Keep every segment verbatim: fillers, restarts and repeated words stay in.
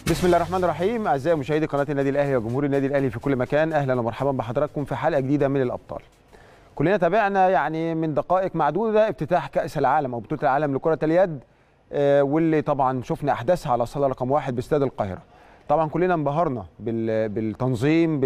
بسم الله الرحمن الرحيم. اعزائي مشاهدي قناه النادي الاهلي وجمهور النادي الاهلي في كل مكان، اهلا ومرحبا بحضراتكم في حلقه جديده من الابطال. كلنا تابعنا يعني من دقائق معدوده افتتاح كاس العالم او بطوله العالم لكره اليد، واللي طبعا شفنا احداثها على الصاله رقم واحد باستاد القاهره. طبعا كلنا انبهرنا بالتنظيم،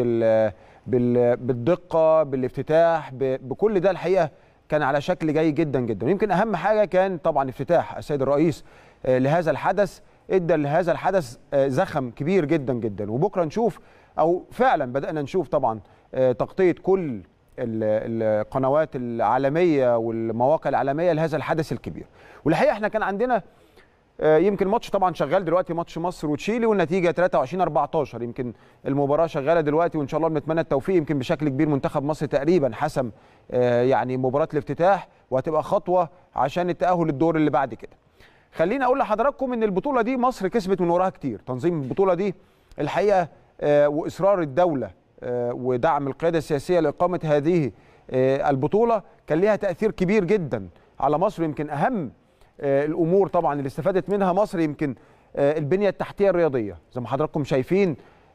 بالدقه، بالافتتاح، بكل ده. الحقيقه كان على شكل جيد جدا جدا. يمكن اهم حاجه كان طبعا افتتاح السيد الرئيس لهذا الحدث، ادى لهذا الحدث زخم كبير جدا جدا. وبكره نشوف او فعلا بدانا نشوف طبعا تغطيه كل القنوات العالميه والمواقع العالميه لهذا الحدث الكبير. والحقيقه احنا كان عندنا يمكن ماتش طبعا شغال دلوقتي، ماتش مصر وتشيلي، والنتيجه ثلاثة وعشرين أربعتاشر. يمكن المباراه شغاله دلوقتي وان شاء الله بنتمنى التوفيق. يمكن بشكل كبير منتخب مصر تقريبا حسم يعني مباراه الافتتاح، وهتبقى خطوه عشان التاهل للدور اللي بعد كده. خليني اقول لحضراتكم ان البطوله دي مصر كسبت من وراها كتير. تنظيم البطوله دي الحقيقه واصرار الدوله ودعم القياده السياسيه لاقامه هذه البطوله كان ليها تاثير كبير جدا على مصر. يمكن اهم الامور طبعا اللي استفادت منها مصر يمكن البنيه التحتيه الرياضيه. زي ما حضراتكم شايفين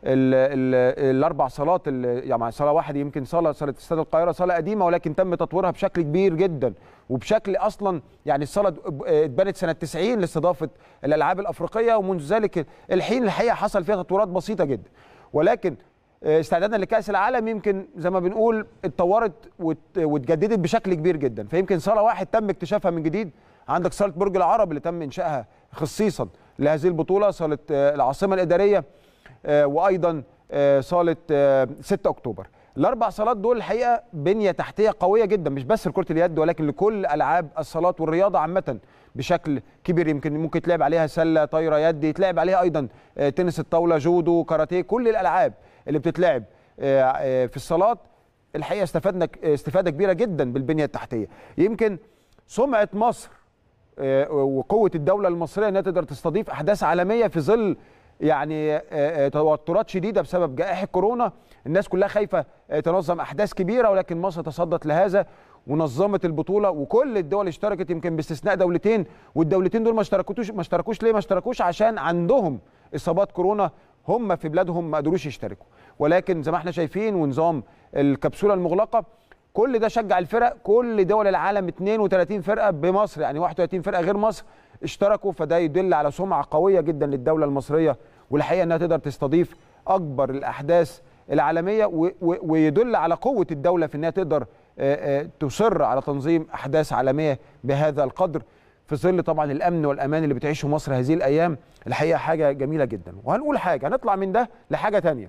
الاربع صالات، يعني صاله واحده يمكن صاله صاله استاد القاهره صاله قديمه، ولكن تم تطويرها بشكل كبير جدا، وبشكل اصلا يعني الصاله اتبنت سنه تسعين لاستضافه الالعاب الافريقيه، ومنذ ذلك الحين الحقيقه حصل فيها تطويرات بسيطه جدا. ولكن استعدادنا لكاس العالم يمكن زي ما بنقول اتطورت واتجددت بشكل كبير جدا. فيمكن صاله واحد تم اكتشافها من جديد. عندك صاله برج العرب اللي تم انشائها خصيصا لهذه البطوله، صاله العاصمه الاداريه، وايضا صاله ستة أكتوبر. الاربع صالات دول الحقيقه بنيه تحتيه قويه جدا، مش بس لكره اليد ولكن لكل العاب الصالات والرياضه عامه بشكل كبير. يمكن ممكن تلعب عليها سله، طايره يد، يتلعب عليها ايضا تنس الطاوله، جودو، كاراتيه، كل الالعاب اللي بتتلعب في الصالات. الحقيقه استفدنا استفاده كبيره جدا بالبنيه التحتيه. يمكن سمعه مصر وقوه الدوله المصريه انها تقدر تستضيف احداث عالميه في ظل يعني توترات شديده بسبب جائحه كورونا. الناس كلها خايفه تنظم احداث كبيره، ولكن مصر تصدت لهذا ونظمت البطوله، وكل الدول اشتركت يمكن باستثناء دولتين. والدولتين دول ما اشتركوش ما اشتركوش ليه؟ ما اشتركوش عشان عندهم اصابات كورونا، هم في بلادهم ما قدروش يشتركوا. ولكن زي ما احنا شايفين ونظام الكبسوله المغلقه كل ده شجع الفرق. كل دول العالم اثنين وثلاثين فرقه بمصر، يعني واحد وثلاثين فرقه غير مصر اشتركوا. فده يدل على سمعه قويه جدا للدوله المصريه، والحقيقه انها تقدر تستضيف اكبر الاحداث العالميه، ويدل على قوه الدوله في انها تقدر تصر على تنظيم احداث عالميه بهذا القدر في ظل طبعا الامن والامان اللي بتعيشه مصر هذه الايام. الحقيقه حاجه جميله جدا. وهنقول حاجه، هنطلع من ده لحاجه ثانيه.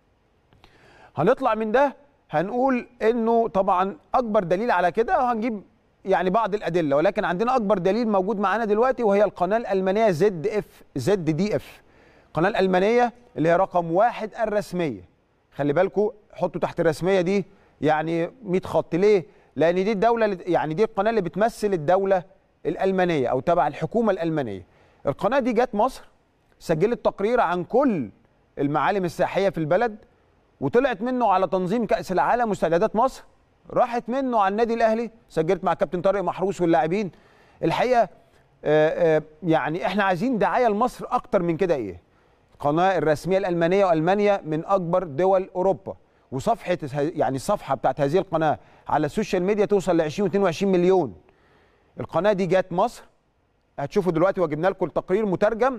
هنطلع من ده هنقول انه طبعا اكبر دليل على كده، وهنجيب يعني بعض الادله، ولكن عندنا اكبر دليل موجود معانا دلوقتي، وهي القناه الالمانيه زد اف زد دي اف. القناه الالمانيه اللي هي رقم واحد الرسميه. خلي بالكم، حطوا تحت الرسميه دي يعني مية خط. ليه؟ لان دي الدوله يعني دي القناه اللي بتمثل الدوله الالمانيه او تبع الحكومه الالمانيه. القناه دي جت مصر، سجلت تقرير عن كل المعالم السياحيه في البلد، وطلعت منه على تنظيم كاس العالم واستعدادات مصر، راحت منه على النادي الاهلي، سجلت مع كابتن طارق محروس واللاعبين. الحقيقه آآ آآ يعني احنا عايزين دعايه لمصر اكتر من كده. ايه؟ القناه الرسميه الالمانيه، والمانيا من اكبر دول اوروبا، وصفحه يعني الصفحه بتاعت هذه القناه على السوشيال ميديا توصل ل عشرين واثنين وعشرين مليون. القناه دي جت مصر، هتشوفوا دلوقتي وجبنا لكم التقرير مترجم،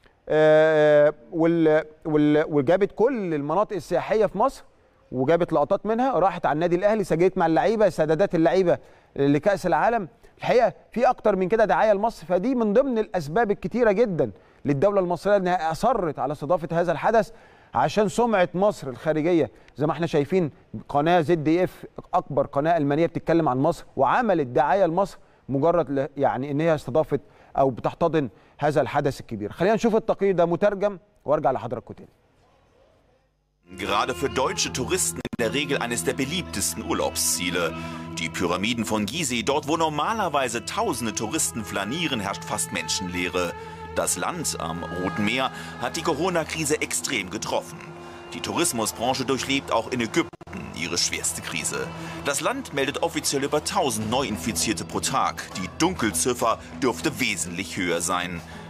وال وال وجابت كل المناطق السياحيه في مصر وجابت لقطات منها، راحت على النادي الاهلي، سجلت مع اللعيبه استعدادات اللعيبه لكاس العالم. الحقيقه في اكتر من كده دعايه لمصر. فدي من ضمن الاسباب الكتيره جدا للدوله المصريه انها اصرت على استضافه هذا الحدث، عشان سمعه مصر الخارجيه. زي ما احنا شايفين قناه زد دي اف اكبر قناه المانيه بتتكلم عن مصر، وعملت دعايه لمصر مجرد يعني ان هي استضافت او بتحتضن هذا الحدث الكبير. خلينا نشوف التقرير ده مترجم وارجع لحضراتكم تاني. Gerade für deutsche Touristen in der Regel eines der beliebtesten Urlaubsziele. Die Pyramiden von Gizeh, dort wo normalerweise tausende Touristen flanieren, herrscht fast Menschenleere. Das Land am Roten Meer hat die Corona-Krise extrem getroffen. Die Tourismusbranche durchlebt auch in Ägypten ihre schwerste Krise. Das Land meldet offiziell über tausend Neuinfizierte pro Tag. Die Dunkelziffer dürfte wesentlich höher sein.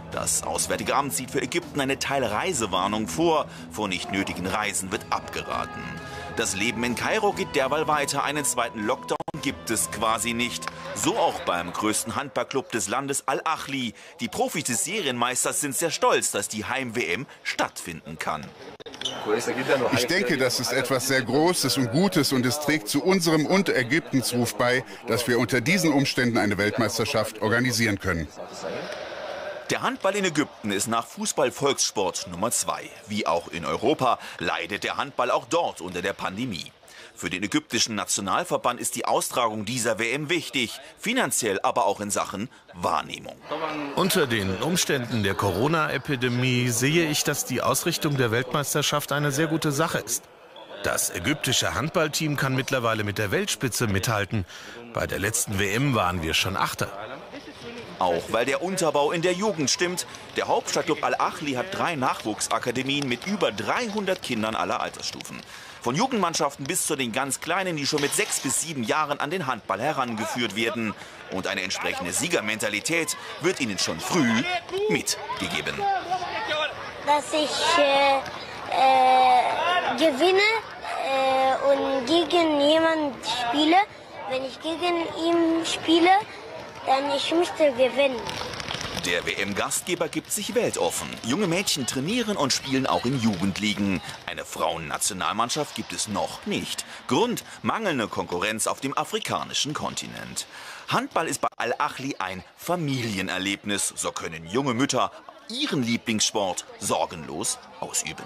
Das Auswärtige Amt sieht für Ägypten eine Teilreisewarnung vor. Vor nicht nötigen Reisen wird abgeraten. Das Leben in Kairo geht derweil weiter. Einen zweiten Lockdown gibt es quasi nicht. So auch beim größten Handballclub des Landes, Al-Ahli. Die Profis des Serienmeisters sind sehr stolz, dass die Heim-W M stattfinden kann. Ich denke, das ist etwas sehr Großes und Gutes und es trägt zu unserem und Ägyptens Ruf bei, dass wir unter diesen Umständen eine Weltmeisterschaft organisieren können. Der Handball in Ägypten ist nach Fußball Volkssport Nummer zwei. Wie auch in Europa leidet der Handball auch dort unter der Pandemie. Für den ägyptischen Nationalverband ist die Austragung dieser W M wichtig, finanziell aber auch in Sachen Wahrnehmung. Unter den Umständen der Corona-Epidemie sehe ich, dass die Ausrichtung der Weltmeisterschaft eine sehr gute Sache ist. Das ägyptische Handballteam kann mittlerweile mit der Weltspitze mithalten. Bei der letzten W M waren wir schon Achter. Auch weil der Unterbau in der Jugend stimmt. Der Hauptstadtclub Al-Ahli hat drei Nachwuchsakademien mit über dreihundert Kindern aller Altersstufen. Von Jugendmannschaften bis zu den ganz Kleinen, die schon mit sechs bis sieben Jahren an den Handball herangeführt werden. Und eine entsprechende Siegermentalität wird ihnen schon früh mitgegeben. Dass ich äh, äh, gewinne äh, und gegen jemanden spiele. Wenn ich gegen ihn spiele, dann ich müsste gewinnen. Der W M-Gastgeber gibt sich weltoffen. Junge Mädchen trainieren und spielen auch in Jugendligen. Eine Frauennationalmannschaft gibt es noch nicht. Grund: mangelnde Konkurrenz auf dem afrikanischen Kontinent. Handball ist bei Al-Ahli ein Familienerlebnis. So können junge Mütter ihren Lieblingssport sorgenlos ausüben.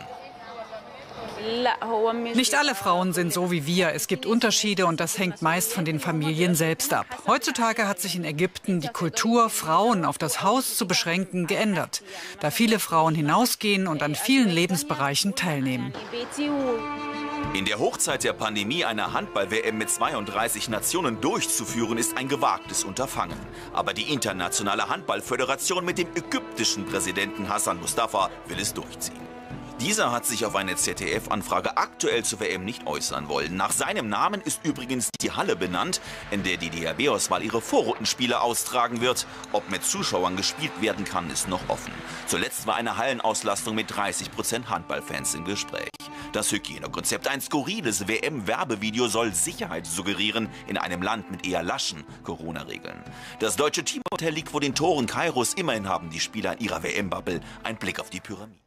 Nicht alle Frauen sind so wie wir. Es gibt Unterschiede und das hängt meist von den Familien selbst ab. Heutzutage hat sich in Ägypten die Kultur, Frauen auf das Haus zu beschränken, geändert, da viele Frauen hinausgehen und an vielen Lebensbereichen teilnehmen. In der Hochzeit der Pandemie eine Handball-W M mit zweiunddreißig Nationen durchzuführen, ist ein gewagtes Unterfangen. Aber die Internationale Handballföderation mit dem ägyptischen Präsidenten Hassan Mustafa will es durchziehen. Dieser hat sich auf eine Z D F-Anfrage aktuell zur W M nicht äußern wollen. Nach seinem Namen ist übrigens die Halle benannt, in der die D H B-Auswahl ihre Vorrundenspiele austragen wird. Ob mit Zuschauern gespielt werden kann, ist noch offen. Zuletzt war eine Hallenauslastung mit dreißig Prozent Handballfans im Gespräch. Das Hygienekonzept, ein skurriles W M-Werbevideo, soll Sicherheit suggerieren in einem Land mit eher laschen Corona-Regeln. Das deutsche Teamhotel liegt vor den Toren Kairos. Immerhin haben die Spieler in ihrer W M-Bubble einen Blick auf die Pyramide.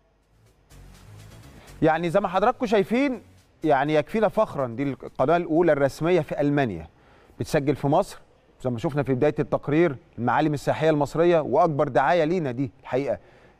يعني زي ما حضراتكم شايفين يعني يكفينا فخرا دي القناه الاولى الرسميه في المانيا بتسجل في مصر زي ما شفنا في بدايه التقرير المعالم السياحيه المصريه واكبر دعايه لينا دي الحقيقه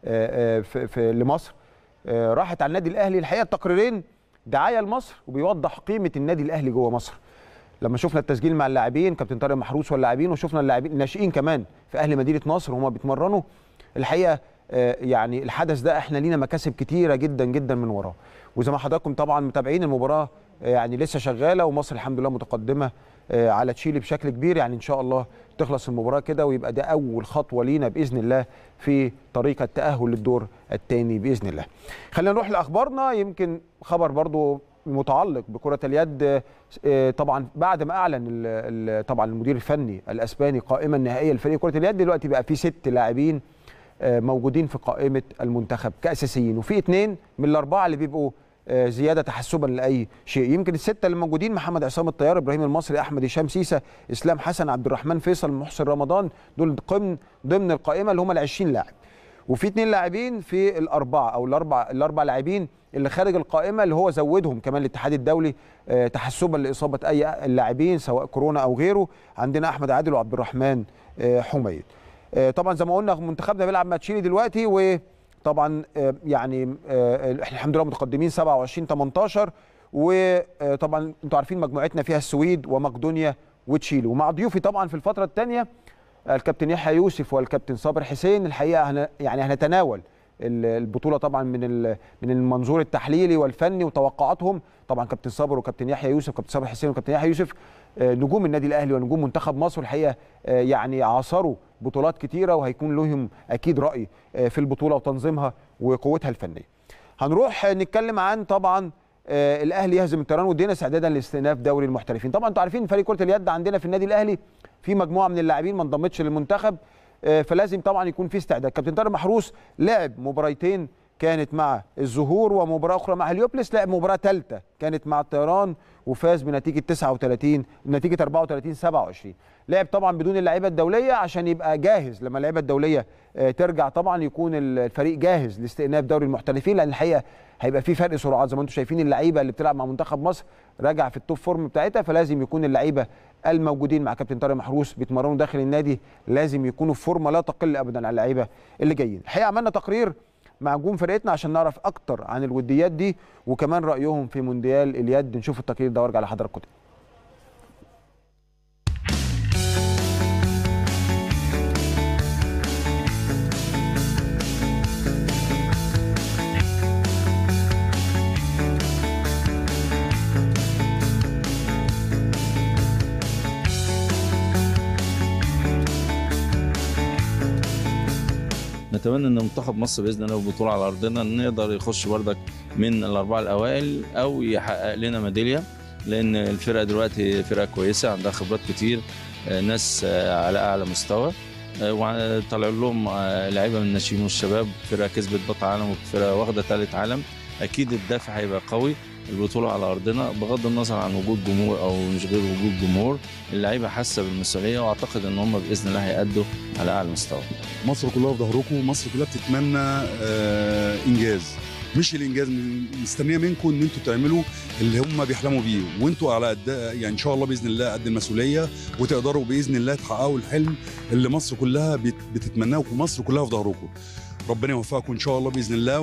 في, في لمصر راحت على النادي الاهلي. الحقيقه التقريرين دعايه لمصر وبيوضح قيمه النادي الاهلي جوه مصر. لما شفنا التسجيل مع اللاعبين كابتن طارق محروس واللاعبين وشفنا اللاعبين الناشئين كمان في اهل مدينه نصر وهم بيتمرنوا الحقيقه يعني الحدث ده احنا لينا مكاسب كتيره جدا جدا من وراه. وزي ما حضراتكم طبعا متابعين المباراه يعني لسه شغاله ومصر الحمد لله متقدمه على تشيلي بشكل كبير. يعني ان شاء الله تخلص المباراه كده ويبقى ده اول خطوه لينا باذن الله في طريق التاهل للدور الثاني باذن الله. خلينا نروح لاخبارنا. يمكن خبر برضو متعلق بكره اليد. طبعا بعد ما اعلن طبعا المدير الفني الاسباني قائمه نهائيه لفريق كره اليد، دلوقتي بقى في ست لاعبين موجودين في قائمه المنتخب كاساسيين، وفي اثنين من الاربعه اللي بيبقوا زياده تحسبا لاي شيء. يمكن السته اللي موجودين محمد عصام الطيار، ابراهيم المصري، احمد هشام سيسه، اسلام حسن، عبد الرحمن فيصل، محسن رمضان، دول ضمن ضمن القائمه اللي هم ال عشرين لاعب. وفي اثنين لاعبين في الاربعه او الاربع الاربع لاعبين اللي خارج القائمه اللي هو زودهم كمان الاتحاد الدولي تحسبا لاصابه اي اللاعبين سواء كورونا او غيره. عندنا احمد عادل وعبد الرحمن حميد. طبعا زي ما قلنا منتخبنا بيلعب مع تشيلي دلوقتي، وطبعا يعني احنا الحمد لله متقدمين سبعة وعشرين ثمانية عشر، وطبعا انتوا عارفين مجموعتنا فيها السويد ومقدونيا وتشيلي. ومع ضيوفي طبعا في الفتره الثانيه الكابتن يحيى يوسف والكابتن صابر حسين. الحقيقه هن يعني هنتناول البطوله طبعا من من المنظور التحليلي والفني وتوقعاتهم. طبعا كابتن صابر وكابتن يحيى يوسف، كابتن صابر حسين وكابتن يحيى يوسف نجوم النادي الاهلي ونجوم منتخب مصر. الحقيقه يعني عاصروا بطولات كتيره وهيكون لهم اكيد راي في البطوله وتنظيمها وقوتها الفنيه. هنروح نتكلم عن طبعا الاهلي يهزم الطيران ودينا استعدادا لاستئناف دوري المحترفين. طبعا انتوا عارفين فريق كره اليد عندنا في النادي الاهلي في مجموعه من اللاعبين ما انضمتش للمنتخب فلازم طبعا يكون في استعداد. كابتن طارق محروس لعب مباراتين كانت مع الزهور ومباراه اخرى مع هليوبلس، لعب مباراه ثالثه كانت مع الطيران وفاز بنتيجه تسعة وثلاثين بنتيجه أربعة وثلاثين سبعة وعشرين. لعب طبعا بدون اللعيبه الدوليه عشان يبقى جاهز لما اللعيبه الدوليه ترجع، طبعا يكون الفريق جاهز لاستئناف دوري المحترفين، لان الحقيقه هيبقى في فرق سرعات زي ما انتم شايفين. اللعيبه اللي بتلعب مع منتخب مصر راجع في التوب فورم بتاعتها، فلازم يكون اللعيبه الموجودين مع كابتن طارق محروس بيتمرنوا داخل النادي لازم يكونوا في فورمه لا تقل ابدا عن اللعيبه اللي جايين. الحقيقه عملنا تقرير مع نجوم فرقتنا عشان نعرف اكتر عن الوديات دي وكمان رايهم في مونديال اليد. نشوف التقرير ده وارجع لحضراتكم تاني. نتمنى ان منتخب مصر باذن الله البطوله على ارضنا نقدر يخش بردك من الاربعه الاوائل او يحقق لنا ميداليه، لان الفرقه دلوقتي فرقه كويسه عندها خبرات كتير، ناس على اعلى مستوى، وطلع لهم لعيبه من الناشئين والشباب، فرقه كسبت بطل عالم وفرقه واخده ثالث عالم. اكيد الدافع هيبقى قوي، البطوله على ارضنا بغض النظر عن وجود جمهور او مش غير وجود جمهور، اللعيبه حاسه بالمسؤوليه واعتقد ان هم باذن الله هيأدوا على اعلى مستوى. مصر كلها في ظهركم، مصر كلها بتتمنى آه انجاز، مش الانجاز مستنيه منكم ان انتوا تعملوا اللي هم بيحلموا بيه، وانتوا على قد يعني ان شاء الله باذن الله قد المسؤوليه وتقدروا باذن الله تحققوا الحلم اللي مصر كلها بتتمناه، ومصر كلها في ظهركم. ربنا يوفقكم ان شاء الله باذن الله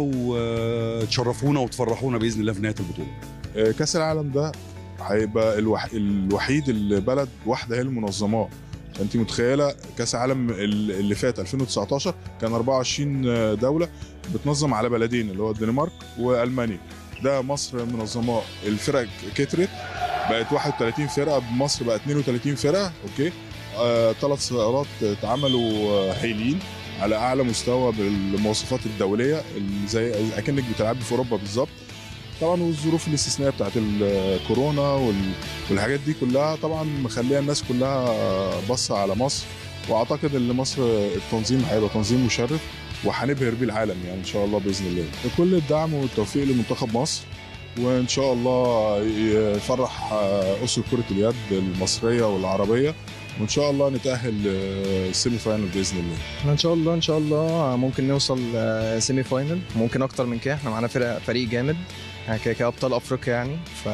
وتشرفونا وتفرحونا باذن الله في نهايه البطوله. كاس العالم ده هيبقى الوح... الوحيد اللي بلد واحده هي المنظماه. انت متخيله كاس العالم اللي فات ألفين وتسعتاشر كان أربعة وعشرين دوله بتنظم على بلدين اللي هو الدنمارك والمانيا. ده مصر منظماه، الفرق كترت بقت واحد وثلاثين فرقه، بمصر بقى اثنين وثلاثين فرقه. اوكي آه، ثلاث سيارات اتعملوا حيلين على اعلى مستوى بالمواصفات الدوليه زي اكنك بتلعبي في اوروبا بالظبط. طبعا والظروف الاستثنائيه بتاعت الكورونا والحاجات دي كلها طبعا مخليه الناس كلها باصه على مصر، واعتقد ان مصر التنظيم هيبقى تنظيم مشرف وهنبهر بيه العالم يعني ان شاء الله باذن الله. كل الدعم والتوفيق لمنتخب مصر، وان شاء الله يفرح اسر كره اليد المصريه والعربيه، وان شاء الله نتاهل السيمي فاينل باذن الله. احنا ان شاء الله ان شاء الله ممكن نوصل سيمي فاينل، ممكن اكتر من كده. احنا معانا فرق فريق جامد يعني كده كده ابطال افريقيا يعني، ف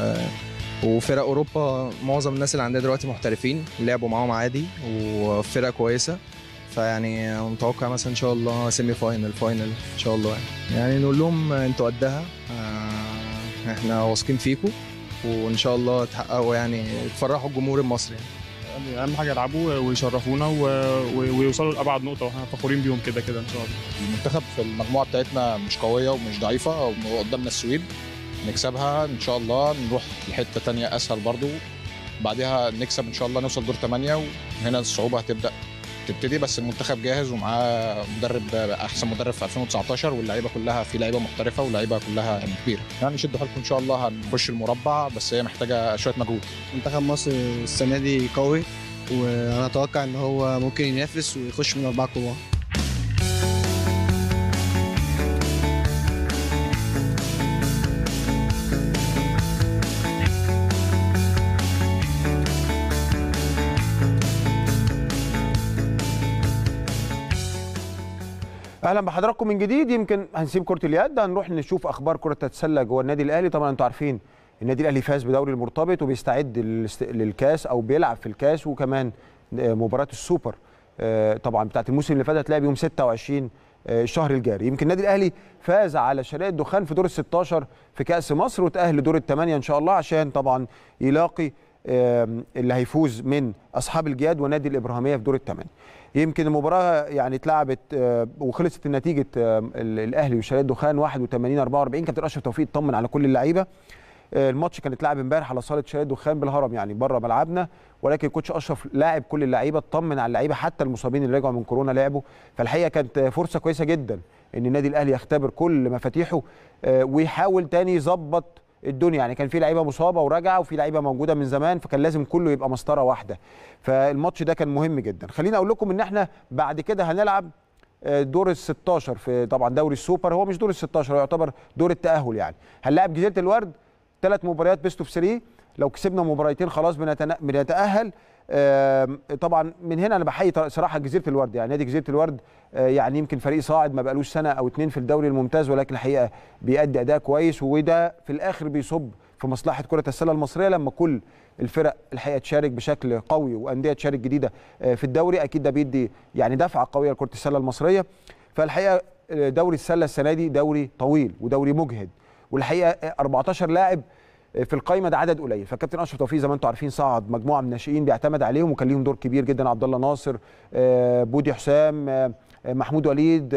وفرق اوروبا معظم الناس اللي عندنا دلوقتي محترفين لعبوا معاهم عادي وفرق كويسه، فيعني متوقع مثلا ان شاء الله سيمي فاينل فاينل ان شاء الله يعني. يعني نقول لهم انتوا قدها، احنا واثقين فيكم وان شاء الله تحققوا يعني تفرحوا الجمهور المصري يعني. اهم حاجه يلعبوا ويشرفونا ويوصلوا لابعد نقطه، واحنا فخورين بيهم كده كده ان شاء الله. المنتخب في المجموعه بتاعتنا مش قويه ومش ضعيفه، قدامنا السويد نكسبها ان شاء الله، نروح لحته ثانيه اسهل برضو، بعدها نكسب ان شاء الله نوصل دور ثمانية، وهنا الصعوبه هتبدا تبتدي. بس المنتخب جاهز ومعاه مدرب احسن مدرب في ألفين وتسعتاشر، واللعيبه كلها في لعيبه محترفه واللعيبه كلها يعني كبيره، يعني شدوا حيلكم ان شاء الله هنخش المربع، بس هي محتاجه شويه مجهود. منتخب مصر السنه دي قوي، وانا اتوقع ان هو ممكن ينافس ويخش من اربعه كبار. اهلا بحضراتكم من جديد. يمكن هنسيب كره اليد، هنروح نشوف اخبار كره السله جوه النادي الاهلي. طبعا انتوا عارفين النادي الاهلي فاز بدوري المرتبط وبيستعد للكاس او بيلعب في الكاس، وكمان مباراه السوبر طبعا بتاعت الموسم اللي فات هتلعب يوم ستة وعشرين الشهر الجاري. يمكن النادي الاهلي فاز على شرقية الدخان في دور ال ستاشر في كاس مصر، وتاهل لدور الثمانيه ان شاء الله عشان طبعا يلاقي اللي هيفوز من اصحاب الجياد ونادي الابراهيميه في دور الثمانيه. يمكن المباراه يعني اتلعبت وخلصت النتيجه الاهلي وشرقية الدخان واحد وثمانين أربعة وأربعين. كابتن اشرف توفيق اطمن على كل اللعيبه. الماتش كان اتلعب امبارح على صاله شرقية الدخان بالهرم يعني بره ملعبنا، ولكن كوتش اشرف لاعب كل اللعيبه، اطمن على اللعيبه حتى المصابين اللي رجعوا من كورونا لعبوا. فالحقيقه كانت فرصه كويسه جدا ان النادي الاهلي يختبر كل مفاتيحه ويحاول تاني يظبط الدنيا، يعني كان في لعيبه مصابه وراجعه وفي لعيبه موجوده من زمان، فكان لازم كله يبقى مسطره واحده. فالماتش ده كان مهم جدا. خليني اقول لكم ان احنا بعد كده هنلعب دور ال ستاشر في طبعا دوري السوبر. هو مش دور ال ستاشر، هو يعتبر دور التاهل. يعني هنلاعب جزيره الورد ثلاث مباريات بيست اوف ثلاثة، لو كسبنا مباراتين خلاص بنتاهل. طبعا من هنا انا بحيي صراحه جزيره الورد، يعني نادي جزيره الورد يعني يمكن فريق صاعد ما بقالوش سنه او اتنين في الدوري الممتاز، ولكن الحقيقه بيأدي اداء كويس، وده في الاخر بيصب في مصلحه كره السله المصريه لما كل الفرق الحقيقه تشارك بشكل قوي وانديه تشارك جديده في الدوري. اكيد ده بيدي يعني دفعه قويه لكره السله المصريه. فالحقيقه دوري السله السنه دي دوري طويل ودوري مجهد، والحقيقه أربعتاشر لاعب في القايمه ده عدد قليل. فكابتن اشرف توفيق زي ما انتم عارفين صعد مجموعه من الناشئين بيعتمد عليهم وكان ليهم دور كبير جدا. عبد الله ناصر، بودي حسام، محمود وليد،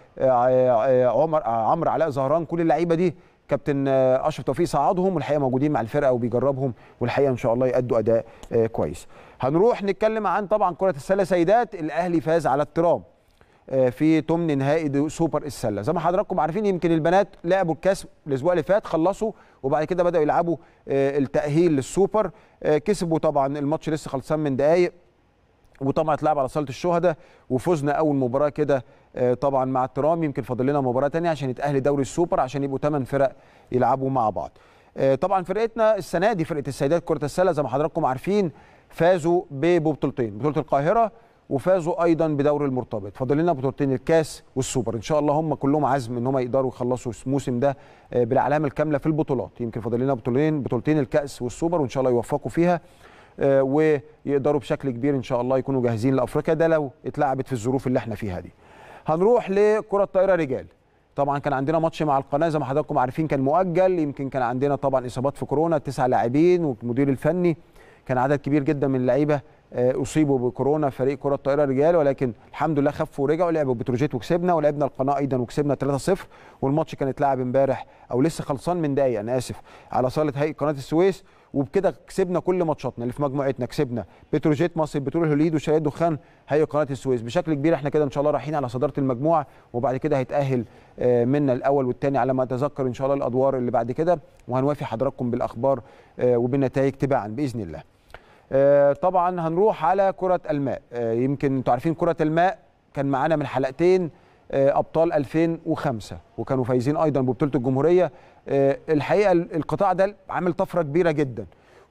عمر عمرو علاء زهران، كل اللعيبه دي كابتن اشرف توفيق صعدهم والحقيقه موجودين مع الفرقه وبيجربهم، والحقيقه ان شاء الله يأدوا اداء كويس. هنروح نتكلم عن طبعا كره السله سيدات. الاهلي فاز على الترام في ثمن نهائي سوبر السله. زي ما حضراتكم عارفين يمكن البنات لعبوا الكاس الاسبوع اللي فات، خلصوا وبعد كده بداوا يلعبوا التاهيل للسوبر. كسبوا طبعا الماتش لسه خلصان من دقائق، وطبعا اتلعب على صاله الشهداء وفزنا اول مباراه كده طبعا مع الترام. يمكن فاضل لنا مباراه ثانيه عشان يتاهل دوري السوبر عشان يبقوا ثمان فرق يلعبوا مع بعض. طبعا فرقتنا السنه دي فرقه السيدات كره السله زي ما حضراتكم عارفين فازوا ببطولتين، بطوله القاهره وفازوا ايضا بدوري المرتبط. فاضل لنا بطولتين الكاس والسوبر، ان شاء الله هم كلهم عزم ان هم يقدروا يخلصوا الموسم ده بالعلامه الكامله في البطولات. يمكن فاضل لنا بطولتين بطولتين الكاس والسوبر، وان شاء الله يوفقوا فيها ويقدروا بشكل كبير ان شاء الله يكونوا جاهزين لافريقيا، ده لو اتلعبت في الظروف اللي احنا فيها دي. هنروح لكره الطائره رجال. طبعا كان عندنا ماتش مع القناه زي ما حضراتكم عارفين كان مؤجل، يمكن كان عندنا طبعا اصابات في كورونا، تسع لاعبين والمدير الفني كان عدد كبير جدا من اللعيبه اصيبوا بكورونا فريق كره الطائره رجال، ولكن الحمد لله خفوا ورجعوا. لعبوا بتروجيت وكسبنا، ولعبنا القناه ايضا وكسبنا ثلاثة صفر، والماتش كان اتلعب امبارح او لسه خلصان من دقايق انا اسف على صاله هيئه قناه السويس، وبكده كسبنا كل ماتشاتنا اللي في مجموعتنا. كسبنا بتروجيت، مصر البترول، الهوليد، وشركه دخان هيئه قناه السويس بشكل كبير. احنا كده ان شاء الله رايحين على صداره المجموعه، وبعد كده هيتاهل منا الاول والثاني على ما اتذكر ان شاء الله الادوار اللي بعد كده، وهنوافي حضراتكم بالاخبار وبالنتائج تباعا باذن الله. طبعا هنروح على كرة الماء. يمكن انتوا عارفين كرة الماء كان معانا من حلقتين ابطال ألفين وخمسة وكانوا فايزين ايضا ببطولة الجمهورية. الحقيقة القطاع ده عامل طفرة كبيرة جدا،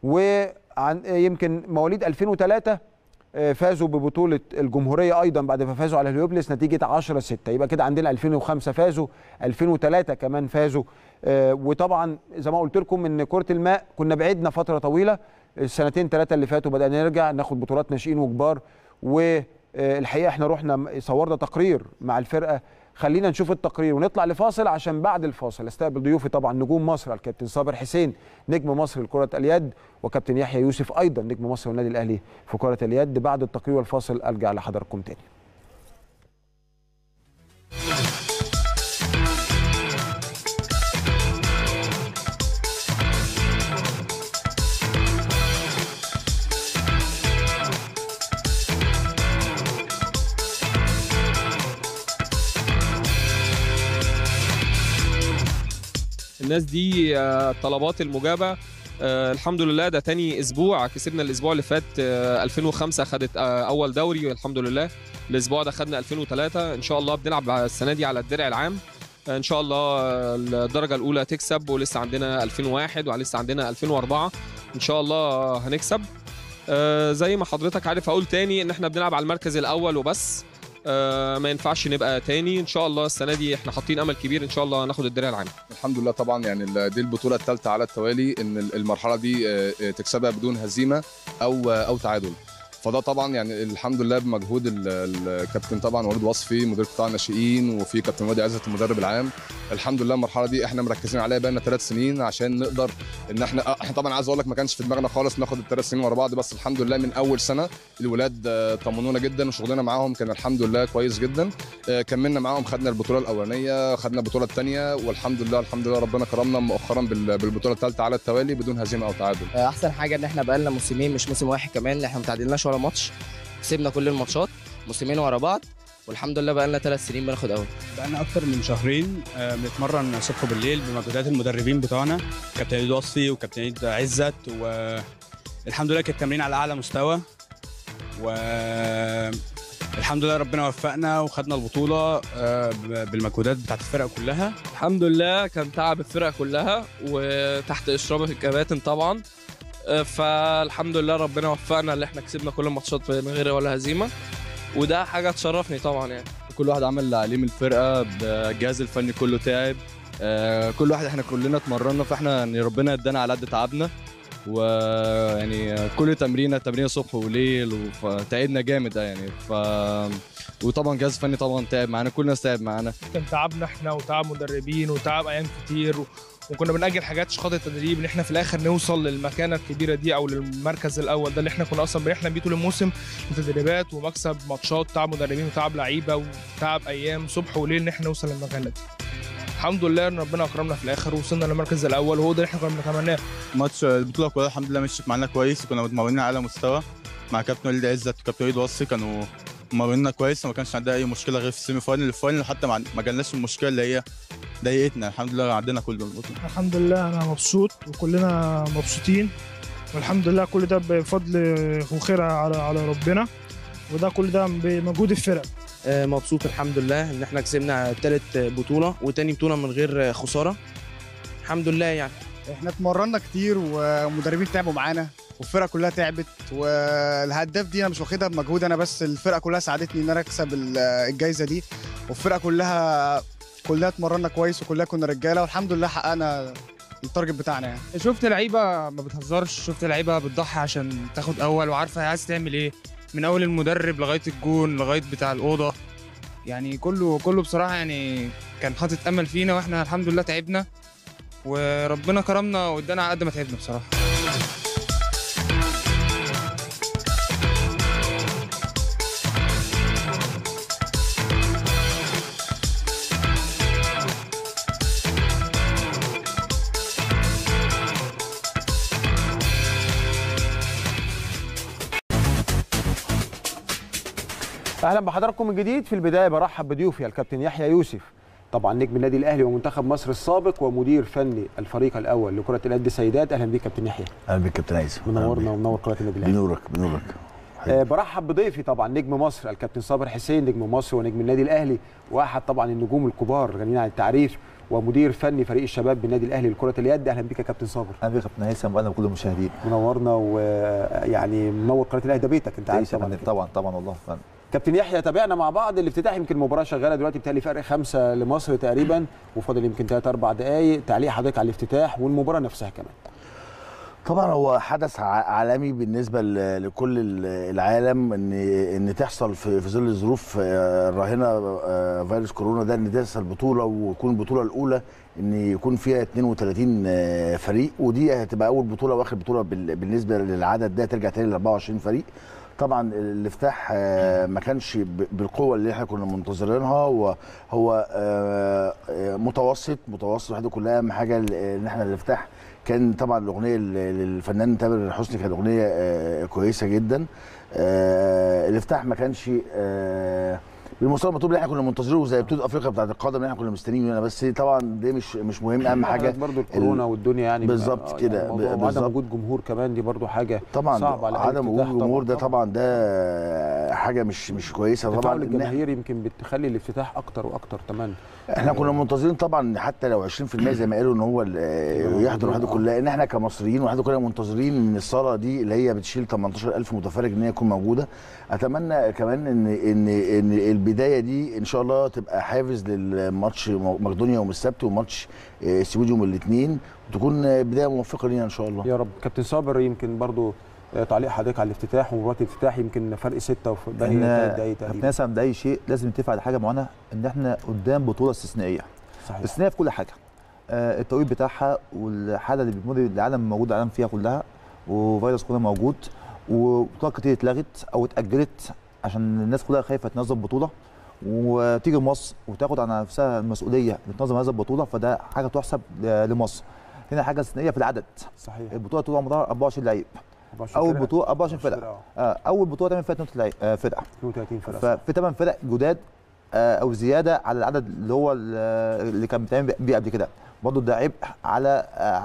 ويمكن مواليد ألفين وثلاثة فازوا ببطولة الجمهورية ايضا بعد ما فازوا على هليوبلس نتيجة عشرة ستة. يبقى كده عندنا ألفين وخمسة فازوا، ألفين وثلاثة كمان فازوا. وطبعا زي ما قلت لكم ان كرة الماء كنا بعدنا فترة طويلة، السنتين ثلاثه اللي فاتوا بدأنا نرجع ناخد بطولات ناشئين وكبار. والحقيقه احنا رحنا صورنا تقرير مع الفرقه، خلينا نشوف التقرير ونطلع لفاصل، عشان بعد الفاصل استقبل ضيوفي طبعا نجوم مصر الكابتن صابر حسين نجم مصر لكره اليد، وكابتن يحيى يوسف ايضا نجم مصر والنادي الاهلي في كره اليد. بعد التقرير والفاصل ارجع لحضراتكم تاني. الناس دي الطلبات المجابه. الحمد لله ده تاني اسبوع، كسبنا الاسبوع اللي فات ألفين وخمسة خدت اول دوري والحمد لله. الاسبوع ده خدنا ألفين وثلاثة، ان شاء الله بنلعب السنه دي على الدرع العام ان شاء الله. الدرجه الاولى تكسب، ولسه عندنا ألفين وواحد ولسه عندنا ألفين وأربعة ان شاء الله هنكسب. زي ما حضرتك عارف اقول تاني ان احنا بنلعب على المركز الاول وبس، آه ما ينفعش نبقى تاني. ان شاء الله السنه دي احنا حاطين امل كبير ان شاء الله ناخد الدرع العام. الحمد لله طبعا، يعني دي البطوله الثالثه على التوالي ان المرحله دي تكسبها بدون هزيمه او او تعادل، فده طبعا يعني الحمد لله بمجهود الكابتن طبعا وليد وصفي مدير قطاع الناشئين، وفي كابتن وادي عزت المدرب العام. الحمد لله المرحله دي احنا مركزين عليها بقى لنا ثلاث سنين عشان نقدر ان احنا احنا طبعا عايز اقول لك ما كانش في دماغنا خالص ناخد الثلاث سنين ورا بعض، بس الحمد لله من اول سنه الولاد طمنونا جدا وشغلنا معاهم كان الحمد لله كويس جدا. كملنا معاهم، خدنا البطوله الاولانيه، خدنا البطوله الثانيه، والحمد لله الحمد لله ربنا كرمنا مؤخرا بالبطوله الثالثه على التوالي بدون هزيمه او تعادل. احسن حاجه ان احنا بقى لنا موسمين مش موسم واحد كمان، احنا ما تعادلناش ولا ماتش، كسبنا كل الماتشات موسمين ورا بعض. والحمد لله بقى لنا ثلاث سنين بناخد اول. بقى لنا اكتر من شهرين بنتمرن صبح وبالليل بمجهودات المدربين بتوعنا كابتن عيد وصفي وكابتن عيد عزت، والحمد لله كان التمرين على اعلى مستوى، والحمد لله ربنا وفقنا وخدنا البطوله بالمجهودات بتاعت الفرقه كلها. الحمد لله كان تعب الفرقه كلها وتحت اشراف الكباتن طبعا، فالحمد لله ربنا وفقنا اللي احنا كسبنا كل الماتشات من غير ولا هزيمه، وده حاجه تشرفني طبعا. يعني كل واحد عمل اللي عليه من الفرقه، الجهاز الفني كله تعب، كل واحد احنا كلنا اتمرنا، فاحنا يعني ربنا ادانا على قد تعبنا، ويعني كل تمرينه تمرينه صبح وليل وتعبنا جامد يعني. ف وطبعا جهاز فني طبعا تعب معانا، كل الناس تعب معانا. كان تعبنا احنا وتعب مدربين وتعب ايام كتير و... وكنا بنأجل حاجات عشان خاطر التدريب، ان احنا في الاخر نوصل للمكانه الكبيره دي او للمركز الاول ده اللي احنا كنا اصلا بنحلم بيه طول الموسم، تدريبات ومكسب ماتشات، تعب مدربين وتعب لعيبه وتعب ايام صبح وليل ان احنا نوصل للمكانه دي. الحمد لله ان ربنا اكرمنا في الاخر ووصلنا للمركز الاول، وهو ده اللي احنا كنا بنتمناه. ماتش البطوله كلها الحمد لله مشيت معانا كويس، وكنا متمرنين على مستوى مع كابتن وليد عزت وكابتن وليد وصفي، كانوا ممرنا كويس وما كانش عندنا اي مشكله غير في السيمي فاينل الفاينل، وحتى ما جالناش المشكله اللي هي ضايقتنا. الحمد لله عدينا كل البطوله. الحمد لله انا مبسوط وكلنا مبسوطين، والحمد لله كل ده بفضل وخير على على ربنا، وده كل ده بمجهود الفرق. مبسوط الحمد لله ان احنا كسبنا ثالث بطوله وتاني بطوله من غير خساره، الحمد لله. يعني احنا اتمرنا كتير ومدربين تعبوا معانا والفرقه كلها تعبت، والهداف دي انا مش واخدها بمجهود انا بس، الفرقه كلها ساعدتني ان انا اكسب الجائزه دي، والفرقه كلها كلها اتمرنا كويس وكلها كنا رجاله، والحمد لله حققنا التارجت بتاعنا. يعني شفت لعيبه ما بتهزرش، شفت لعيبه بتضحي عشان تاخد اول وعارفه هي عايز تعمل ايه، من اول المدرب لغايه الجون لغايه بتاع الاوضه، يعني كله كله بصراحه يعني كان حاطط امل فينا، واحنا الحمد لله تعبنا وربنا كرمنا وادانا على قد ما تعبنا بصراحه. اهلا بحضراتكم من جديد. في البدايه برحب بضيوفي الكابتن يحيى يوسف، طبعا نجم النادي الاهلي ومنتخب مصر السابق ومدير فني الفريق الاول لكره اليد سيدات. اهلا بيك كابتن يحيى. اهلا بيك كابتن عايز، منورنا ومنور قناه النادي الاهلي. بنورك بنورك. أه برحب بضيفي طبعا نجم مصر الكابتن صابر حسين، نجم مصر ونجم النادي الاهلي واحد طبعا النجوم الكبار غنيين عن التعريف، ومدير فني فريق الشباب بالنادي الاهلي لكره اليد. اهلا بيك يا كابتن صابر. اهلا بيك يا كابتن هيثم واهلا بكل المشاهدين. منورنا ويعني منور قناه الاهلي، ده بيتك انت عارف طبعا طبعا طبعا والله فعلا. كابتن يحيى تابعنا مع بعض الافتتاح، يمكن المباراه شغاله دلوقتي بتهيألي فرق خمسه لمصر تقريبا وفاضل يمكن ثلاث اربع دقائق، تعليق حضرتك على الافتتاح والمباراه نفسها كمان. طبعا هو حدث عالمي بالنسبه لكل العالم ان ان تحصل في ظل الظروف الراهنه فيروس كورونا ده، ان تحصل بطوله ويكون البطوله الاولى ان يكون فيها اثنين وثلاثين فريق، ودي هتبقى اول بطوله واخر بطوله بالنسبه للعدد ده، ترجع تاني ل اربعة وعشرين فريق. طبعا الافتتاح ما كانش بالقوه اللي احنا كنا منتظرينها، وهو متوسط متوسط وحده كلها. اهم حاجه ان احنا الافتتاح كان طبعا الاغنيه للفنان تامر حسني كانت اغنيه كويسه جدا. الافتتاح ما كانش بالمستوى المطلوب اللي احنا كنا منتظرينه زي بطوله افريقيا بتاعت القدم اللي احنا كنا مستنيين منها، بس طبعا دي مش مش مهم. اهم حاجه برضو الكورونا والدنيا يعني بالظبط كده، وعدم وجود جمهور كمان دي برضو حاجه طبعا صعبه على عدم وجود جمهور ده طبعا ده حاجه مش مش كويسه طبعا. الجماهير يمكن بتخلي الافتتاح اكتر واكتر كمان. احنا كنا منتظرين طبعا حتى لو عشرين في المية زي ما قالوا ان هو يحضر وحده كلها، ان احنا كمصريين وحده كلنا منتظرين ان الصاله دي اللي هي بتشيل تمنتاشر الف متفرج ان هي تكون موجوده. اتمنى كمان ان ان ان البدايه دي ان شاء الله تبقى حافز للماتش مقدونيا يوم السبت وماتش السويد يوم الاثنين، وتكون بدايه موفقه لينا ان شاء الله يا رب. كابتن صابر يمكن برضو تعليق حضرتك على الافتتاح ومباراه الافتتاح، يمكن فرق ستة وباقي ثلاث دقايق تقريبا. الناس عم اي شيء لازم نتفق على حاجه معينه، ان احنا قدام بطوله استثنائيه. صحيح. استثنائيه في كل حاجه. آه التوقيت بتاعها والحاله اللي بتمر العالم موجود العالم فيها كلها، وفيروس كورونا موجود، وبطولات كتير اتلغت او اتاجلت عشان الناس كلها خايفه تنظم بطوله وتيجي مصر وتاخد على نفسها المسؤوليه بتنظم هذه البطوله، فده حاجه تحسب لمصر. هنا حاجه استثنائيه في العدد. صحيح. البطوله طول عمرها اربعة وعشرين لعيب. اول بطوله اربعة وعشرين فرقه. آه اول بطوله تعمل فيها اثنين وثلاثين فرقه. اثنين وثلاثين فرقه. ففي ثمان فرق جداد او زياده على العدد اللي هو اللي كان بيتعمل بيه قبل كده، برضه ده عبء على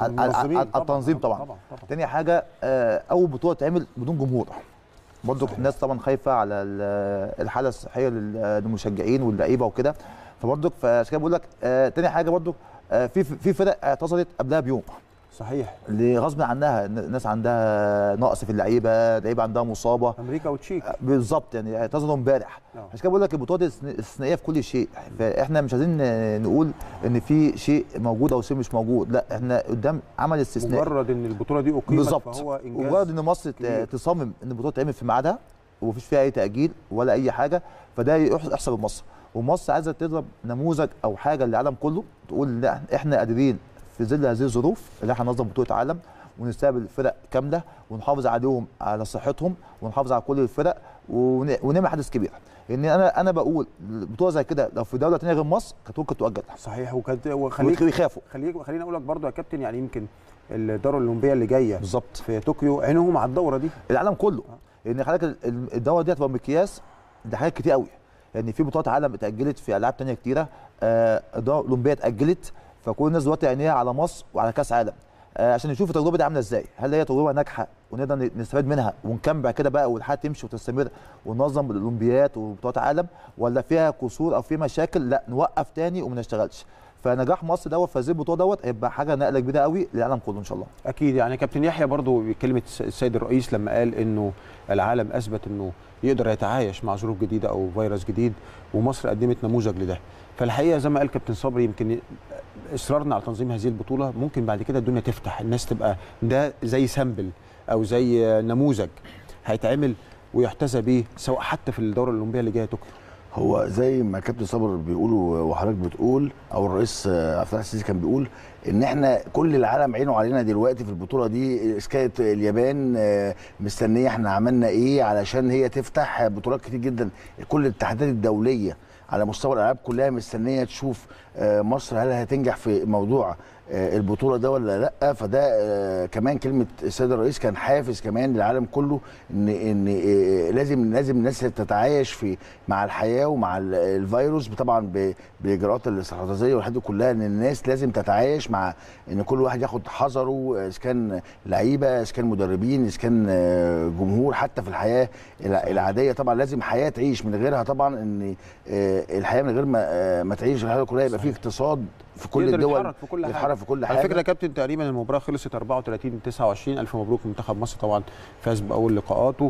على التنظيم طبعا. طبعا, طبعا. تاني حاجه اول بطوله تعمل بدون جمهور، برضه الناس طبعا خايفه على الحاله الصحيه للمشجعين واللعيبه وكده، فبرضه فعشان كده بقول لك تاني حاجه برضه في في فرق اعتذرت قبلها بيوم. صحيح. اللي غصب عنها الناس عندها نقص في اللعيبه، لعيبه عندها مصابه. امريكا وتشيك بالظبط، يعني اعتذروا امبارح. عشان كده بقول لك البطوله دي استثنائيه في كل شيء، فاحنا مش عايزين نقول ان في شيء موجود او شيء مش موجود، لا احنا قدام عمل استثنائي. مجرد ان البطوله دي اقيمت بالظبط، فهو انجاز. مجرد ان مصر كبير. تصمم ان البطوله تعمل في ميعادها ومفيش فيها اي تاجيل ولا اي حاجه، فده يحسب لمصر، ومصر عايزه تضرب نموذج او حاجه للعالم كله، تقول لا احنا قادرين في ظل هذه الظروف اللي احنا ننظم بطوله عالم ونستقبل فرق كامله ونحافظ عليهم على صحتهم ونحافظ على كل الفرق ونعمل حدث كبير. لان انا انا بقول بطوله زي كده لو في دوله ثانيه غير مصر كانت ممكن تؤجل. صحيح. وكانت وخليك يخافوا. خليك خليني اقول لك برضه يا كابتن، يعني يمكن الدوره الاولمبيه اللي جايه بالظبط في طوكيو عينهم على الدوره دي، العالم كله. لان آه. حضرتك الدوره دي هتبقى مقياس لحاجات كتير قوي، يعني في بطولات عالم اتاجلت في العاب ثانيه كتيره، آه الدوره الاولمبيه اتاجلت، فكل الناس دلوقتي عينيها على مصر وعلى كاس عالم آه عشان نشوف التجربه دي عامله ازاي، هل هي تجربه ناجحه ونقدر نستفاد منها ونكمل بعد كده بقى والحياه تمشي وتستمر وننظم الاولمبيات وبطولات عالم، ولا فيها قصور او في مشاكل لا نوقف تاني وما نشتغلش. فنجاح مصر دوت في هذه البطوله دوت هيبقى حاجه نقله كبيره قوي للعالم كله ان شاء الله. اكيد. يعني كابتن يحيى برضه بكلمه السيد الرئيس لما قال انه العالم اثبت انه يقدر يتعايش مع ظروف جديده او فيروس جديد، ومصر قدمت نموذج لده. فالحقيقه زي ما قال كابتن صبري يمكن اصرارنا على تنظيم هذه البطوله ممكن بعد كده الدنيا تفتح، الناس تبقى ده زي سامبل او زي نموذج هيتعمل ويحتذى به سواء حتى في الدوره الاولمبيه اللي جايه طوكيو. هو زي ما كابتن صابر بيقولوا وحضرتك بتقول او الرئيس عبد الفتاح السيسي كان بيقول ان احنا كل العالم عينه علينا دلوقتي في البطوله دي، كانت اليابان مستنيه احنا عملنا ايه علشان هي تفتح بطولات كتير جدا، كل الاتحادات الدوليه على مستوى الالعاب كلها مستنيه تشوف مصر هل هتنجح في موضوع البطوله ده ولا لا. فده كمان كلمه السيد الرئيس كان حافز كمان للعالم كله ان ان لازم لازم الناس تتعايش في مع الحياه ومع الفيروس طبعا بالاجراءات الاستراتيجيه والحاجات كلها، ان الناس لازم تتعايش مع ان كل واحد ياخد حذره، اذا كان لعيبه اذا كان مدربين اذا كان جمهور، حتى في الحياه العاديه طبعا لازم حياه تعيش من غيرها، طبعا ان الحياه من غير ما ما تعيش الحياه كلها يبقى في اقتصاد في كل الدول يتحرك في كل حاجه. في كل حاجه. على فكره يا كابتن تقريبا المباراه خلصت أربعة وثلاثين تسعة وعشرين، الف مبروك منتخب مصر طبعا فاز باول لقاءاته،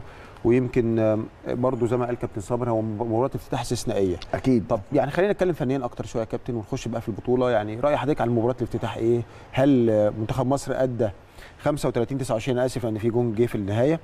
ويمكن برضو زي ما قال كابتن صابر هو مباراه افتتاح استثنائيه. اكيد. طب يعني خلينا نتكلم فنيا اكتر شويه يا كابتن ونخش بقى في البطوله، يعني راي حضرتك على مباراه الافتتاح ايه؟ هل منتخب مصر ادى خمسة وثلاثين تسعة وعشرين، انا اسف ان في جون جه في النهايه،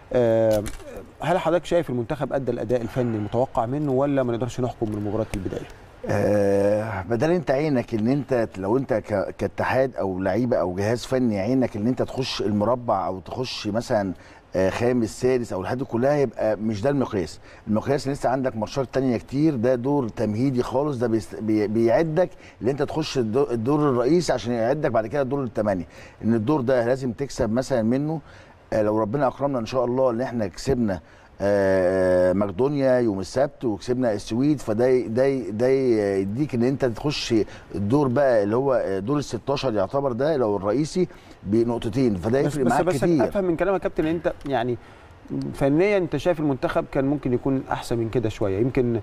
هل حضرتك شايف المنتخب ادى الاداء الفني المتوقع منه ولا ما نقدرش نحكم من مباراه البدايه؟ آه بدل انت عينك ان انت لو انت كاتحاد او لعيبه او جهاز فني عينك ان انت تخش المربع او تخش مثلا آه خامس سادس او الحاجات كلها، يبقى مش ده المقياس. المقياس ان لسه عندك ماتشات ثانيه كتير، ده دور تمهيدي خالص، ده بي بيعدك ان انت تخش الدور, الدور الرئيسي عشان يعدك بعد كده الدور الثمانيه، ان الدور ده لازم تكسب مثلا منه. آه لو ربنا اكرمنا ان شاء الله ان احنا كسبنا آه مقدونيا يوم السبت وكسبنا السويد، فده ده ده يديك ان انت تخش الدور بقى اللي هو دور ال ستاشر يعتبر ده لو الرئيسي بنقطتين، فده يفرق معاك بس كتير. بس افهم من كلامك يا كابتن ان انت يعني فنيا انت شايف المنتخب كان ممكن يكون احسن من كده شويه، يمكن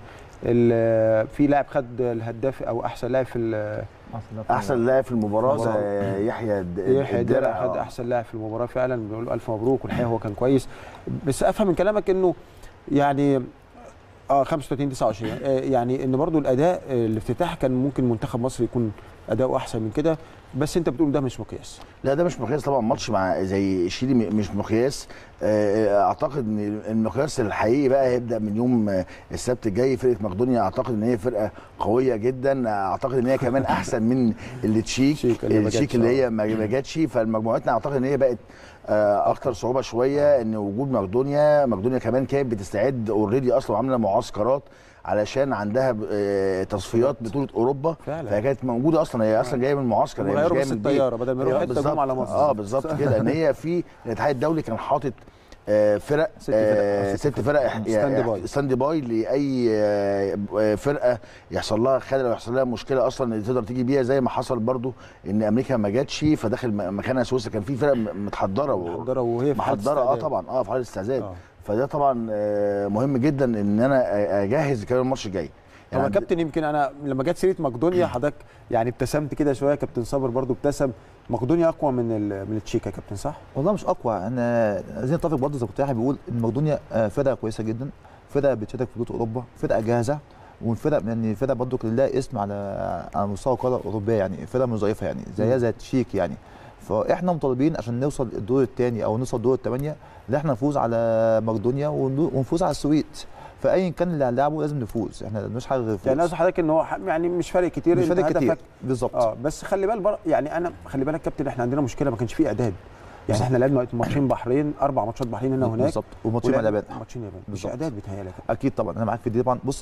في لاعب خد الهداف او احسن لاعب في احسن لاعب في المباراه يحيى يحيى الدرع خد احسن لاعب في المباراه فعلا، بنقول له الف مبروك والحقيقه هو كان كويس. بس افهم من كلامك انه يعني اه خمسة وثلاثين تسعة وعشرين آه يعني ان برضو الاداء الافتتاح كان ممكن منتخب مصر يكون اداؤه احسن من كده، بس انت بتقول ده مش مقياس. لا ده مش مقياس طبعا، ماتش مع زي شيلي مش مقياس. اعتقد ان المقياس الحقيقي بقى هيبدا من يوم السبت الجاي. فرقه مقدونيا اعتقد ان هي فرقه قويه جدا، اعتقد ان هي كمان احسن من التشيك التشيك اللي هي ما جاتش، فالمجموعتنا اعتقد ان هي بقت اكتر صعوبه شويه. ان وجود مقدونيا مقدونيا كمان كانت بتستعد اوريدي اصلا عامله معسكرات علشان عندها تصفيات بطوله اوروبا فعلا، فهي كانت موجوده اصلا، هي اصلا جايه من معسكر، هي مش جايه من الطياره بدل ما يروح حته جم على مصر. اه بالظبط كده. ان هي في الاتحاد الدولي كان حاطط آه فرق ست فرق آه ست فرق ستاند باي ستاند باي لاي آه فرقه يحصل لها خلل او يحصل لها مشكله اصلا تقدر تيجي بيها، زي ما حصل برضو ان امريكا ما جاتش فداخل مكانها سويسرا، كان في فرق متحضره متحضره وهي في حاله محضره اه طبعا اه في حاله استعداد آه. فده طبعا آه مهم جدا ان انا اجهز كمان الماتش الجاي. طب يا كابتن يمكن انا لما جت سيره مقدونيا حضرتك يعني ابتسمت كده شويه، كابتن صابر برضو ابتسم. مقدونيا اقوى من من التشيك يا كابتن صح؟ والله مش اقوى، انا عايزين نتفق برضه زي ما كنت بيقول ان مقدونيا فرقه كويسه جدا، فرقه بتشارك في بطوله اوروبا، فرقه جاهزه، والفرق يعني فرقه برضه لها اسم على على مستوى القاره الاوروبيه، يعني فرقه مش ضعيفه يعني زيها زي التشيك يعني. فاحنا مطالبين عشان نوصل الدور الثاني او نوصل الدور الثمانيه ان احنا نفوز على مقدونيا ونفوز على السويد. فايا كان اللي هنلعبه لازم نفوز، احنا مش حاجه غير فوز. يعني قصدي حضرتك ان هو يعني مش فارق كتير، مش فارق كتير بالظبط. اه بس خلي بالك يعني انا خلي بالك كابتن احنا عندنا مشكله ما كانش فيه اعداد. يعني احنا لعبنا ماتشين بحرين، اربع ماتشات بحرين هنا وهناك بالظبط، وماتشين مع اليابان ماتشين اليابان مش اعداد بيتهيألي. اكيد طبعا انا معاك في دي طبعا. بص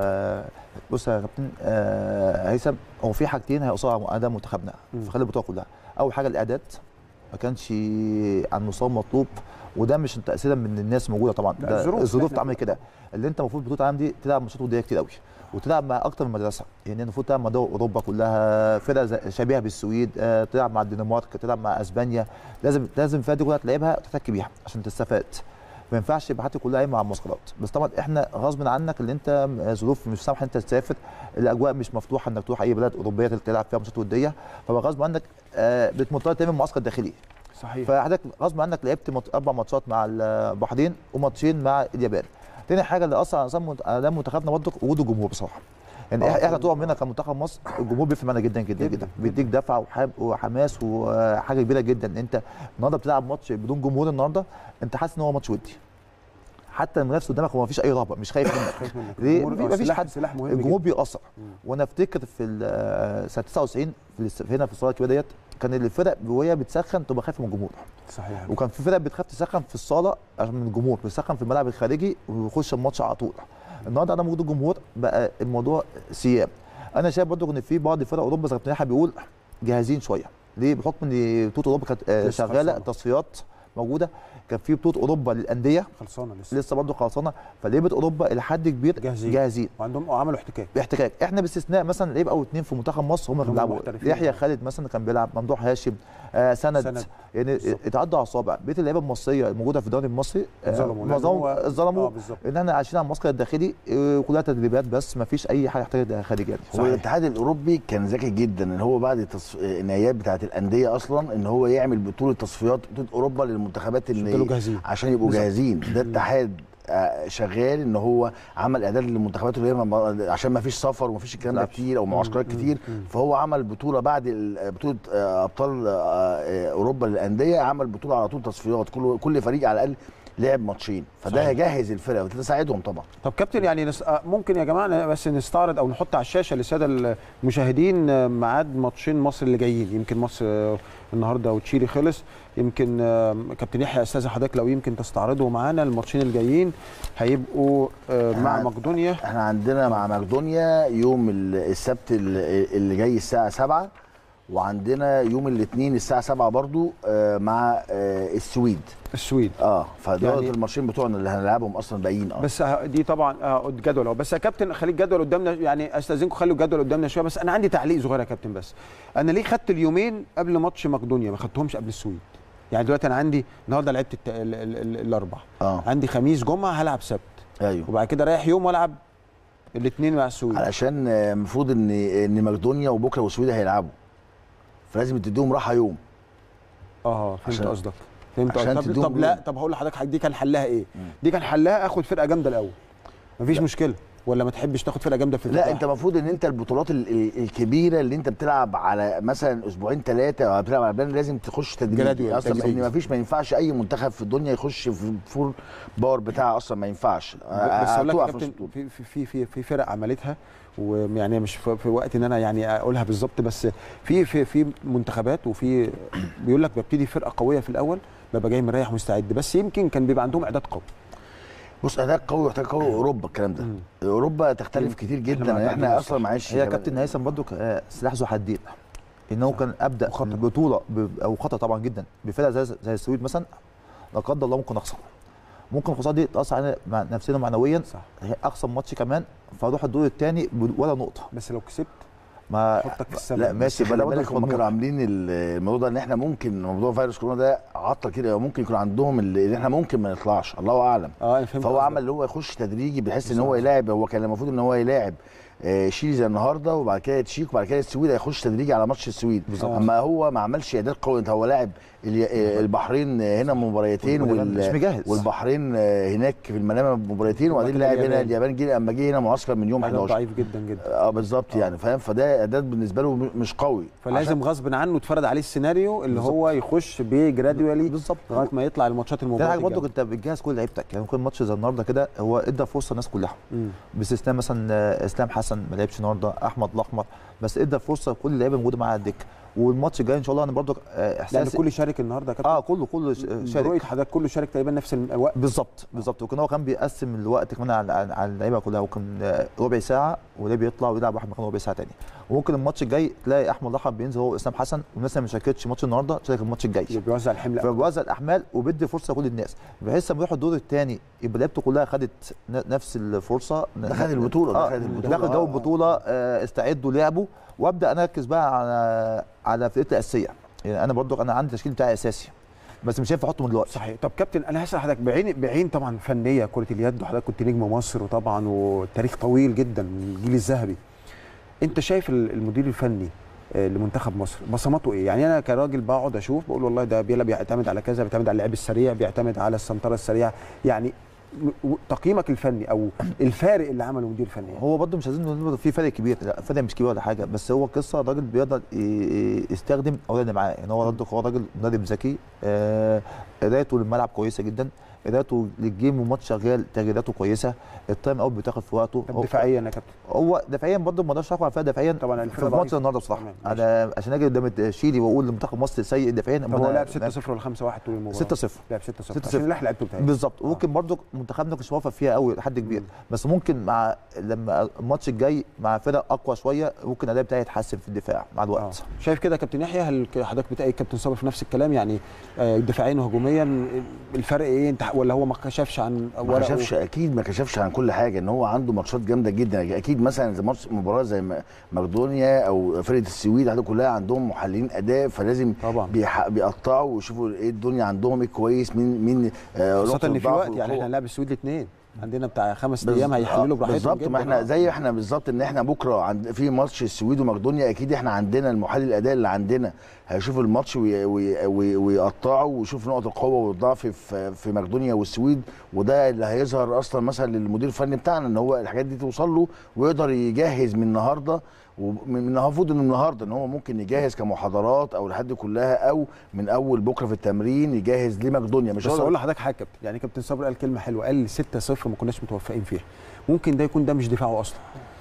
بص يا كابتن هيثم، هو في حاجتين هيقصوا على اداء منتخبنا في خلال البطوله كلها. اول حاجه الاعداد ما كانش على المستوى المطلوب، وده مش تاثيرا من الناس موجوده طبعا، ده الظروف تعمل كده. اللي انت المفروض بطوله العالم دي تلعب ماتشات وديه كتير قوي، وتلعب مع اكتر من مدرسه، يعني المفروض تلعب مع دول اوروبا كلها، فرق شبيهه بالسويد، آه، تلعب مع الدنمارك، تلعب مع اسبانيا، لازم لازم الفرق دي كلها تلعبها وتحتك بيها عشان تستفاد. ما ينفعش يبقى حياتك كلها قايمه على المعسكرات، بس طبعا احنا غصب عنك اللي انت ظروف مش سامحه انت تسافر، الاجواء مش مفتوحه انك تروح اي بلد اوروبيه تلعب فيها ماتشات وديه، فبقى غصب عنك آه بتضطر تعمل معسكر داخلي. صحيح. فحضرتك غصب عنك لعبت اربع ماتشات مع البحرين وماتشين مع اليابان. تاني حاجه اللي اثر على نظام اداء منتخبنا برضه وجود الجمهور بصراحه. يعني آه احنا طول عمرنا كمنتخب مصر الجمهور بيفرق معانا جدا جدا جدا، بيديك دفعه وحماس وحاجه كبيره جدا. انت النهارده بتلعب ماتش بدون جمهور، النهارده انت حاسس ان هو ماتش ودي. حتى المنافس قدامك هو ما فيش اي رهبه، مش خايف منك. ليه؟ ما فيش حد. الجمهور بيأثر. وانا افتكر في سنه تسعة وتسعين في هنا في الصاله الكبيره ديت كان الفرق وهي بتسخن تبقى خايفه من الجمهور. صحيح. وكان في فرق بتخاف تسخن في الصاله عشان من الجمهور، بتسخن في الملعب الخارجي ويخش الماتش على طول. النهارده عدم وجود الجمهور بقى الموضوع سياب. انا شايف برضه ان في بعض فرق اوروبا زي ما بيقول جاهزين شويه. ليه؟ بحكم ان بطوله اوروبا كانت شغاله، التصفيات موجوده، كان في بطوله اوروبا للانديه خلصانه لسه لسه برضه خلصانه، فلعيبه اوروبا الى حد كبير جاهزين, جاهزين. وعندهم عملوا احتكاك احتكاك احنا باستثناء مثلا لعيب او اثنين في منتخب مصر هم اللي بيلعبوا. يحيى خالد مثلا كان بيلعب، ممدوح هاشم، آه سند, سند. يعني اتعدوا على الصابع. بقيه اللعيبه المصريه الموجوده في الدوري المصري معظمهم ظلموا آه ان احنا عايشين على المعسكر الداخلي كلها تدريبات بس، ما فيش اي حاجه محتاجه خارجيه. هو الاتحاد الاوروبي كان ذكي جدا ان هو بعد التصف... النهائيات بتاعه الانديه اصلا ان هو يعمل بطوله تصفيات بطوله اوروبا للمنتخبات اللي عشان يبقوا جاهزين. ده اتحاد شغال ان هو عمل اعداد للمنتخبات اللي هي عشان ما فيش سفر وما فيش الكلام ده كتير او معسكرات كتير، فهو عمل بطوله بعد بطوله ابطال اوروبا للانديه، عمل بطوله على طول تصفيات، كل كل فريق على الاقل لعب ماتشين، فده هيجهز الفرقه وتساعدهم طبعا. طب كابتن يعني نس... ممكن يا جماعه بس نستعرض او نحط على الشاشه للساده المشاهدين ميعاد ماتشين مصر اللي جايين. يمكن مصر النهارده وتشيلي خلص، يمكن كابتن يحيى استاذ حضرتك لو يمكن تستعرضوا معانا الماتشين الجايين هيبقوا مع مقدونيا. احنا عندنا مع مقدونيا يوم السبت اللي جاي الساعه سبعة، وعندنا يوم الاثنين الساعه سبعة برضو مع السويد. السويد اه فدول يعني الماتشين بتوعنا اللي هنلعبهم اصلا باقيين. اه بس دي طبعا اه الجدول. بس يا كابتن خلي الجدول قدامنا، يعني استاذنكم خلوا الجدول قدامنا شويه. بس انا عندي تعليق صغير يا كابتن، بس انا ليه خدت اليومين قبل ماتش مقدونيا ما خدتهمش قبل السويد؟ يعني دلوقتي انا عندي النهارده لعبت الاربع، اه عندي خميس جمعه هلعب سبت، ايوه، وبعد كده رايح يوم والعب الاثنين مع السويد، علشان المفروض ان ان مقدونيا وبكره والسويد هيلعبوا، فلازم تديهم راحه يوم. اه فهمت قصدك فهمت قصدك. طب, طب لا طب هقول لحضرتك دي كان حلها ايه؟ مم. دي كان حلها اخد فرقه جامده الاول، مفيش لا. مشكله، ولا ما تحبش تاخد فرقه جامده في الفتاح؟ لا انت المفروض ان انت البطولات الكبيره اللي انت بتلعب على مثلا اسبوعين ثلاثه او بتلعب على بلان لازم تخش تدريب اصلا، ان مفيش ما ينفعش اي منتخب في الدنيا يخش في الفول باور بتاعه اصلا، ما ينفعش. بس اقول لك يا كابتن في في في في فرق عملتها، ويعني مش في وقت ان انا يعني اقولها بالظبط، بس في في في منتخبات وفي بيقول لك ببتدي فرقه قويه في الاول ببقى جاي مريح مستعد، بس يمكن كان بيبقى عندهم اعداد قوي. بص اعداد قوي محتاج قوي اوروبا الكلام ده. مم. اوروبا تختلف كتير جدا، احنا, احنا اصلا معاش. هي كابتن هيثم برضه سلاح ذو حدين، ان هو كان ابدا البطوله او خطر طبعا جدا بفرقه زي زي السويد مثلا، لا قدر الله ممكن اخسر. ممكن الخساره دي تاثر علينا مع نفسيا ومعنويا. صح. اخسر ماتش كمان فاروح الدور الثاني ولا نقطه. بس لو كسبت ما حطك في السبب. لا ماشي، خلي بالك هم كانوا عاملين الموضوع ده ان احنا ممكن موضوع فيروس كورونا ده عطل كده، ممكن يكون عندهم اللي احنا ممكن ما نطلعش، الله اعلم. اه فهو عمل اللي هو يخش تدريجي بحيث ان هو يلاعب، هو كان المفروض ان هو يلاعب شيلي النهارده وبعد كده تشيك وبعد كده السويد، هيخش تدريجي على ماتش السويد. اما هو ما عملش اعداد قوي، هو لاعب البحرين هنا مباريتين والبحرين هناك في المنامه مباريتين، وبعدين لاعب هنا اليابان جه اما جه هنا معسكر من يوم حداشر ضعيف جدا جدا. اه بالظبط يعني فاهم، فده اعداد بالنسبه له مش قوي، فلازم غصب عنه اتفرض عليه السيناريو اللي بالزبط. هو يخش بيه جرادوالي بالظبط لغايه ما يطلع الماتشات المباراه. ده حاجه برضه انت بتجهز كل لعيبتك، يعني ممكن ماتش زي النهارده كده هو ادى فرصه الناس كلها باستثناء مثلا اسلام حسن ما لعبش النهارده، احمد الاحمر، بس ادى فرصه لكل اللعيبه موجوده معاه على الدكه. والماتش الجاي ان شاء الله انا برضه احساسي يعني كل شارك النهارده يا كابتن. اه كله كله شارك. رؤيه حضرتك كله شارك تقريبا نفس الوقت بالظبط بالظبط. وكان هو كان بيقسم الوقت كمان على على اللعيبه كلها، وكان ربع ساعه وده بيطلع ويلعب واحد مكانه ربع ساعه ثانيه. وممكن الماتش الجاي تلاقي احمد الاحمر بينزل هو اسلام حسن، والناس اللي ما شاركتش ماتش النهارده تشارك الماتش الجاي. بيوزع الحمل، فبيوزع الاحمال وبيدي فرصه لكل الناس، بحيث لما يروحوا الدور الثاني يبقى لعيبته كلها خدت نفس الفرصه، دخلت البطوله دخلت البطوله دخل جو البطوله، آه استعدوا لعبوا، وابدا انا اركز بقى على على فرقتي الاساسيه. يعني انا برضو انا عندي التشكيل بتاعي اساسي بس مش هينفع احطه من دلوقتي. صحيح. طب كابتن انا هسال حضرتك بعين بعين طبعا فنيه كره اليد، وحضرتك كنت نجم مصر وطبعا والتاريخ طويل جدا من الجيل الذهبي، انت شايف المدير الفني لمنتخب مصر بصماته ايه؟ يعني انا كراجل بقعد اشوف بقول والله ده بيلا بيعتمد على كذا، بيعتمد على اللعب السريع، بيعتمد على السنتره السريعه، يعني تقييمك الفني او الفارق اللي عمله المدير الفني. هو برضه مش عايزين نقول في فرق كبير، لا فرق مش كبير ولا حاجه، بس هو قصه الراجل بيقدر يستخدم اولاد اللي معاه، يعني هو هو راجل مدرب ذكي، قرايته للملعب كويسه جدا، قرايته للجيم والماتش شغال، تغييراته كويسه، التايم اوت بيتاخد في وقته. طب دفاعيا يا كابتن؟ هو دفاعيا برضه ما اقدرش احكم على الفرقه دفاعيا طبعا في الماتش النهارده بصراحه، انا عشان اجي قدام شيلي واقول لمنتخب مصر سيء دفاعيا. طب هو لعب ستة صفر ولا خمسة واحد طول المباراه؟ ستة صفر لعب ستة صفر عشان اللي لعبته بتاعي بالظبط. وممكن برضه منتخبنا مش موافق فيها قوي لحد كبير، بس ممكن مع لما الماتش الجاي مع فرق اقوى شويه ممكن الاداء بتاعي يتحسن في الدفاع مع الوقت. آه. شايف كده يا كابتن يحيى؟ هل حضرتك بتأيد كابتن صابر في نفس الكلام؟ يعني دفاعيا وهجوميا الفرق ايه انت، ولا هو ما كشفش عن ما كشفش؟ اكيد ما كشفش عن كل حاجه، ان هو عنده ماتشات جامده جدا اكيد. مثلا زي ماتش مباراه زي مقدونيا او فرقه السويد هذول كلها عندهم محللين اداء، فلازم طبعا بيقطعوا ويشوفوا ايه الدنيا عندهم ايه كويس، مين مين خاصه ان في وقت يعني احنا هنلعب السويد الاثنين عندنا بتاع خمس ايام هيحللوا براحتهم بالظبط. ما احنا زي احنا بالظبط ان احنا بكره عند في ماتش السويد ومقدونيا، اكيد احنا عندنا المحلل الاداء اللي عندنا هيشوفوا الماتش ويقطعوا ويشوف نقط القوه والضعف في في مقدونيا والسويد، وده اللي هيظهر اصلا مثلا للمدير الفني بتاعنا ان هو الحاجات دي توصل له ويقدر يجهز من النهارده، ومن المفروض ان النهارده ان هو ممكن يجهز كمحاضرات او لحد كلها، او من اول بكره في التمرين يجهز لمقدونيا. مش بس اقول لحضرتك حاجه كابتن، يعني كابتن صابر قال كلمه حلوه، قال ستة صفر ما كناش متوفقين فيها، ممكن ده يكون ده مش دفاعه اصلا.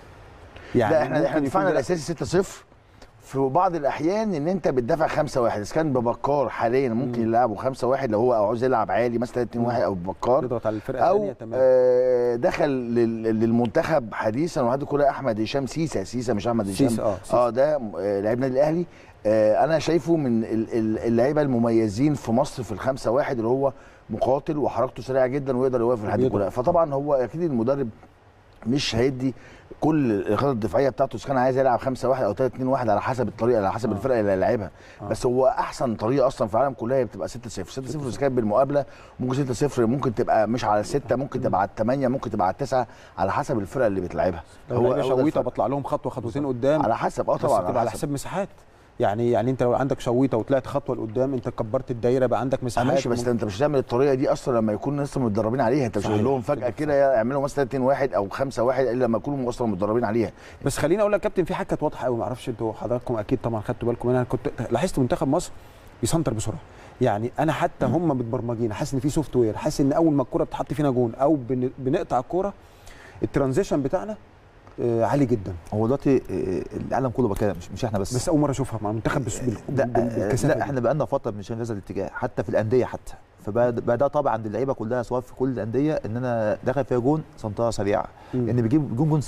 يعني لا احنا احنا دفاعنا الاساسي ستة صفر، في بعض الاحيان ان انت بتدافع خمسة واحد، اذا كان ببكار حاليا ممكن يلعبوا خمسة واحد لو هو عاوز يلعب عالي مثلا اتنين واحد او ببكار يضغط على الفرقه الثانيه تمام. آه دخل للمنتخب حديثا وهذا كله احمد هشام سيسا سيسا مش احمد هشام اه, آه ده لاعب النادي الاهلي. آه انا شايفه من اللعيبه المميزين في مصر في الخمسة واحد، اللي هو مقاتل وحركته سريعه جدا ويقدر يوقف الحد كلها. فطبعا هو اكيد المدرب مش هيدي كل الخطط الدفاعيه بتاعته، اذا كان عايز يلعب خمسة واحد او ثلاثة اتنين واحد على حسب الطريقه، على حسب آه. الفرقه اللي هيلاعبها. آه. بس هو احسن طريقه اصلا في العالم كلها بتبقى ستة صفر، ستة صفر اذا كانت بالمقابله، ممكن ستة صفر ممكن تبقى مش على الستة، ممكن تبقى على الثمانية، ممكن تبقى على التسعة، على حسب الفرقه اللي بتلعبها. هو شويطه بطلع لهم خطوه خطوتين قدام على حسب اه طبعا على, على حسب مساحات. يعني يعني انت لو عندك شويطه وطلعت خطوه لقدام انت كبرت الدايره بقى عندك مساحات. ماشي، بس انت مش هتعمل الطريقه دي اصلا لما يكونوا لسه متدربين عليها، انت مش هتقول لهم فجاه كده يعملوا مثلا اتنين واحد او خمسة واحد الا لما يكونوا اصلا متدربين عليها. بس خليني اقول لك كابتن، في حاجه كانت واضحه قوي، ما اعرفش انتوا حضراتكم اكيد طبعا خدتوا بالكم منها، كنت لاحظت منتخب مصر بيسنتر بسرعه، يعني انا حتى هم متبرمجين، حاسس ان في سوفت وير، حاسس ان اول ما الكوره بتحط فينا جون او بنقطع الكوره الترانزيشن بتاعنا عالي جدا. هو دلوقتي العالم كله بكده، مش مش احنا بس بس اول مره اشوفها مع المنتخب بالكثافه. لا احنا بقى لنا فتره مش هذا الاتجاه حتى في الانديه، حتى فبقى ده طبعا عند اللعيبه كلها سواء في كل الانديه ان انا داخل فيها جون سنطره سريعه، لان يعني بيجيب جون جون سهل،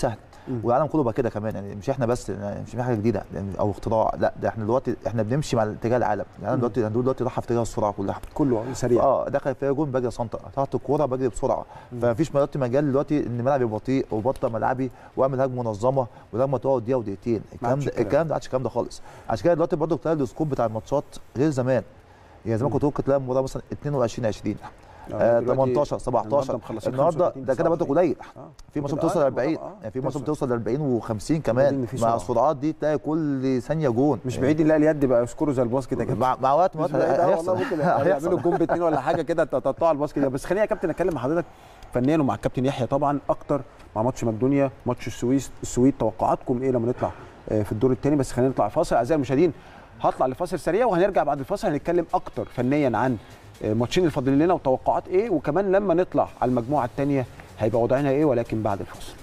والعالم كله بقى كده كمان، يعني مش احنا بس، يعني مش في حاجه جديده او اختراع، لا ده احنا دلوقتي احنا بنمشي مع اتجاه العالم. العالم دلوقتي الهندول دلوقتي راح في اتجاه السرعه كلها، كله سريع. اه دخل فيها جون بجري سنتر، تحت الكوره بجري بسرعه، فمفيش دلوقتي مجال دلوقتي ان ملعبي بطيء وبطل ملعبي واعمل هجمه منظمه ولما تقعد دقيقه ودقيقتين. الكلام ده الكلام ده ما عادش الكلام ده خالص. عشان كده دلوقتي برضه بتلاقي السكوب بتاع الماتشات غير زمان. يعني زمان كنت ممكن تلاقي المباراه مثلا اتنين وعشرين عشرين آه تمنتاشر سبعتاشر، النهارده ده كده برضه قليل. آه. في ماتشات بتوصل ل أربعين، آه. يعني في ماتشات بتوصل ل أربعين وخمسين كمان، مع السرعات دي تلاقي كل ثانيه جون. مش بعيد نلاقي اليد بقى يسكروا زي الباسكت كده مع, مع وقت ما هيحصل ممكن يعملوا الجون باثنين ولا حاجه كده تقطعوا الباسكت. بس خليني يا كابتن اتكلم مع حضرتك فنيا ومع الكابتن يحيى طبعا اكتر مع ماتش مقدونيا، ماتش السويس السويد، توقعاتكم ايه لما نطلع في الدور الثاني؟ بس خلينا نطلع فاصل اعزائي المشاهدين، هطلع لفاصل سريع وهنرجع بعد الفاصل هنتكلم اكتر فنيا عن ماتشين الفاضلين لنا وتوقعات ايه، وكمان لما نطلع على المجموعه الثانيه هيبقى وضعنا ايه، ولكن بعد الفاصل.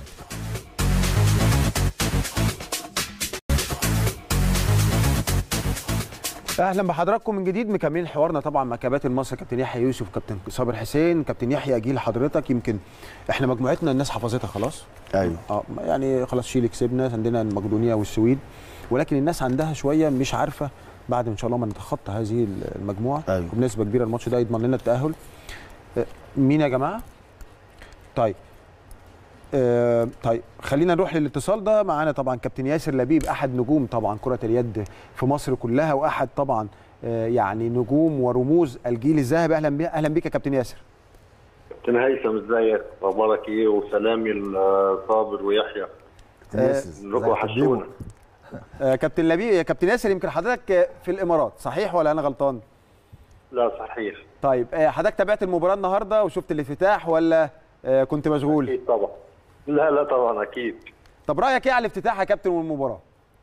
اهلا بحضراتكم من جديد، مكملين حوارنا طبعا مع كباتن مصر، كابتن يحيى يوسف، كابتن صابر حسين. كابتن يحيى اجي لحضرتك، يمكن احنا مجموعتنا الناس حفظتها خلاص. ايوه اه يعني خلاص شيلي كسبنا، عندنا مقدونيا والسويد، ولكن الناس عندها شويه مش عارفه بعد ان شاء الله ما نتخطى هذه المجموعه. أيوة. وبنسبه كبيره الماتش ده يضمن لنا التاهل. مين يا جماعه؟ طيب آه طيب خلينا نروح للاتصال ده. معانا طبعا كابتن ياسر لبيب، احد نجوم طبعا كره اليد في مصر كلها، واحد طبعا آه يعني نجوم ورموز الجيل الذهبي. اهلا بيك، اهلا بيك يا كابتن ياسر. كابتن هيثم ازيك؟ اخبارك ايه؟ وسلامي لصابر ويحيى. نروح وحشونا. آه كابتن لبيب، يا كابتن ياسر يمكن حضرتك في الامارات صحيح ولا انا غلطان؟ لا صحيح. طيب آه حضرتك تابعت المباراه النهارده وشفت الافتتاح ولا آه كنت مشغول؟ اكيد طبعا. لا لا طبعا اكيد. طب رايك ايه على الافتتاح يا كابتن والمباراه؟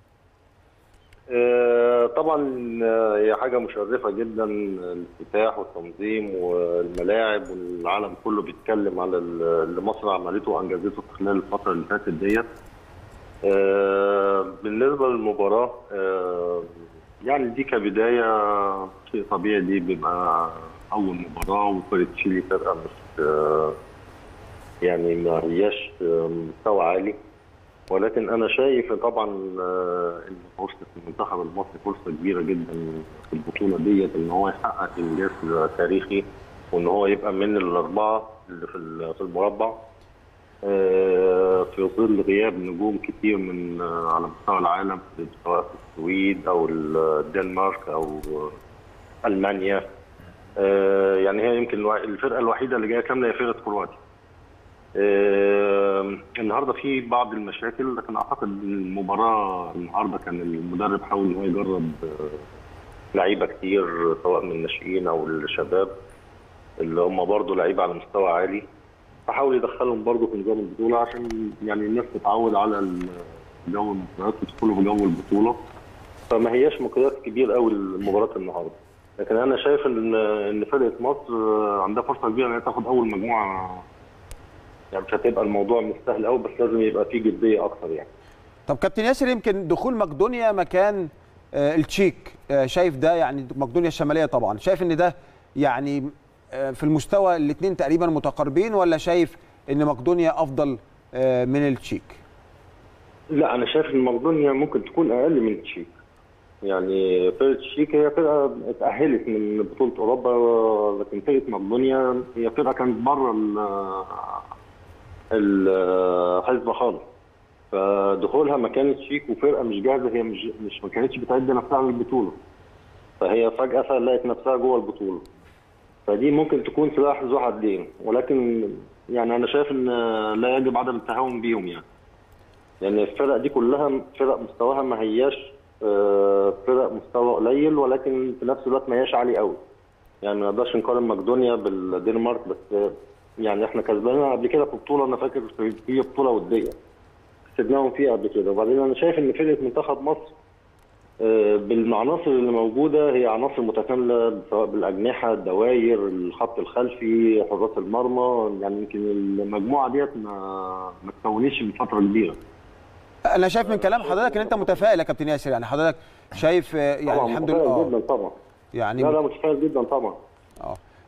آه طبعا هي حاجه مشرفه جدا، الافتتاح والتنظيم والملاعب، والعالم كله بيتكلم على اللي مصر عملته وانجزته خلال الفتره اللي فاتت ديت. آه بالنسبه للمباراه آه يعني دي كبدايه شيء طبيعي، دي بيبقى اول مباراه، وفرقه تشيلي فرقه مش آه يعني ما هياش مستوى عالي، ولكن انا شايف طبعا ان فرصه المنتخب المصري فرصه كبيره جدا في البطوله ديت، ان هو يحقق انجاز تاريخي، وان هو يبقى من الاربعه اللي في المربع في ظل غياب نجوم كتير من على مستوى العالم، سواء في السويد او الدنمارك او المانيا. يعني هي يمكن الفرقه الوحيده اللي جايه كامله هي فرقه كرواتيا. آه النهارده في بعض المشاكل، لكن اعتقد المباراه النهارده كان المدرب حاول ان هو يجرب آه لعيبه كتير سواء من الناشئين او الشباب اللي هم برضه لعيبه على مستوى عالي، فحاول يدخلهم برضه في نظام البطوله عشان يعني الناس تتعود على جو المباريات وتدخلوا في جو البطوله، فما هياش مقياس كبير قوي لمباراه النهارده. لكن انا شايف ان ان فرقه مصر عندها فرصه كبيره ان هي تاخد اول مجموعه، يعني مش هتبقى الموضوع مش سهل قوي، بس لازم يبقى فيه جديه اكتر يعني. طب كابتن ياسر، يمكن دخول مقدونيا مكان آه التشيك، آه شايف ده يعني مقدونيا الشماليه طبعا، شايف ان ده يعني آه في المستوى الاثنين تقريبا متقاربين، ولا شايف ان مقدونيا افضل آه من التشيك؟ لا انا شايف ان مقدونيا ممكن تكون اقل من التشيك. يعني فرقه التشيك هي فرقه اتاهلت من بطوله اوروبا، لكن فرقه مقدونيا هي فرقه كانت بره الحسبه خالص، فدخولها مكان التشيك وفرقه مش جاهزه، هي مش مش ما كانتش بتعد نفسها للبطوله، فهي فجاه لقت نفسها جوه البطوله، فدي ممكن تكون سلاح ذو حدين. ولكن يعني انا شايف ان لا يجب عدم التهاون بيهم، يعني لان يعني الفرق دي كلها فرق مستواها ما هياش فرق مستوى قليل، ولكن في نفس الوقت ما هياش عالي قوي، يعني ما نقدرش نقارن مقدونيا بالدنمارك، بس يعني احنا كسبناها قبل كده في بطوله، انا فاكر في بطوله وديه كسبناهم فيها قبل كده. وبعدين انا شايف ان فرقه منتخب مصر بالعناصر اللي موجوده هي عناصر متكامله، سواء بالاجنحه، الدواير، الخط الخلفي، حراس المرمى، يعني يمكن المجموعه ديت ما ما تكونتش من فتره كبيره. انا شايف من كلام حضرتك ان انت متفائل يا كابتن ياسر، يعني حضرتك شايف يعني طبعا الحمد لله متفائل جدا طبعا، يعني لا لا متفائل جدا طبعا. اه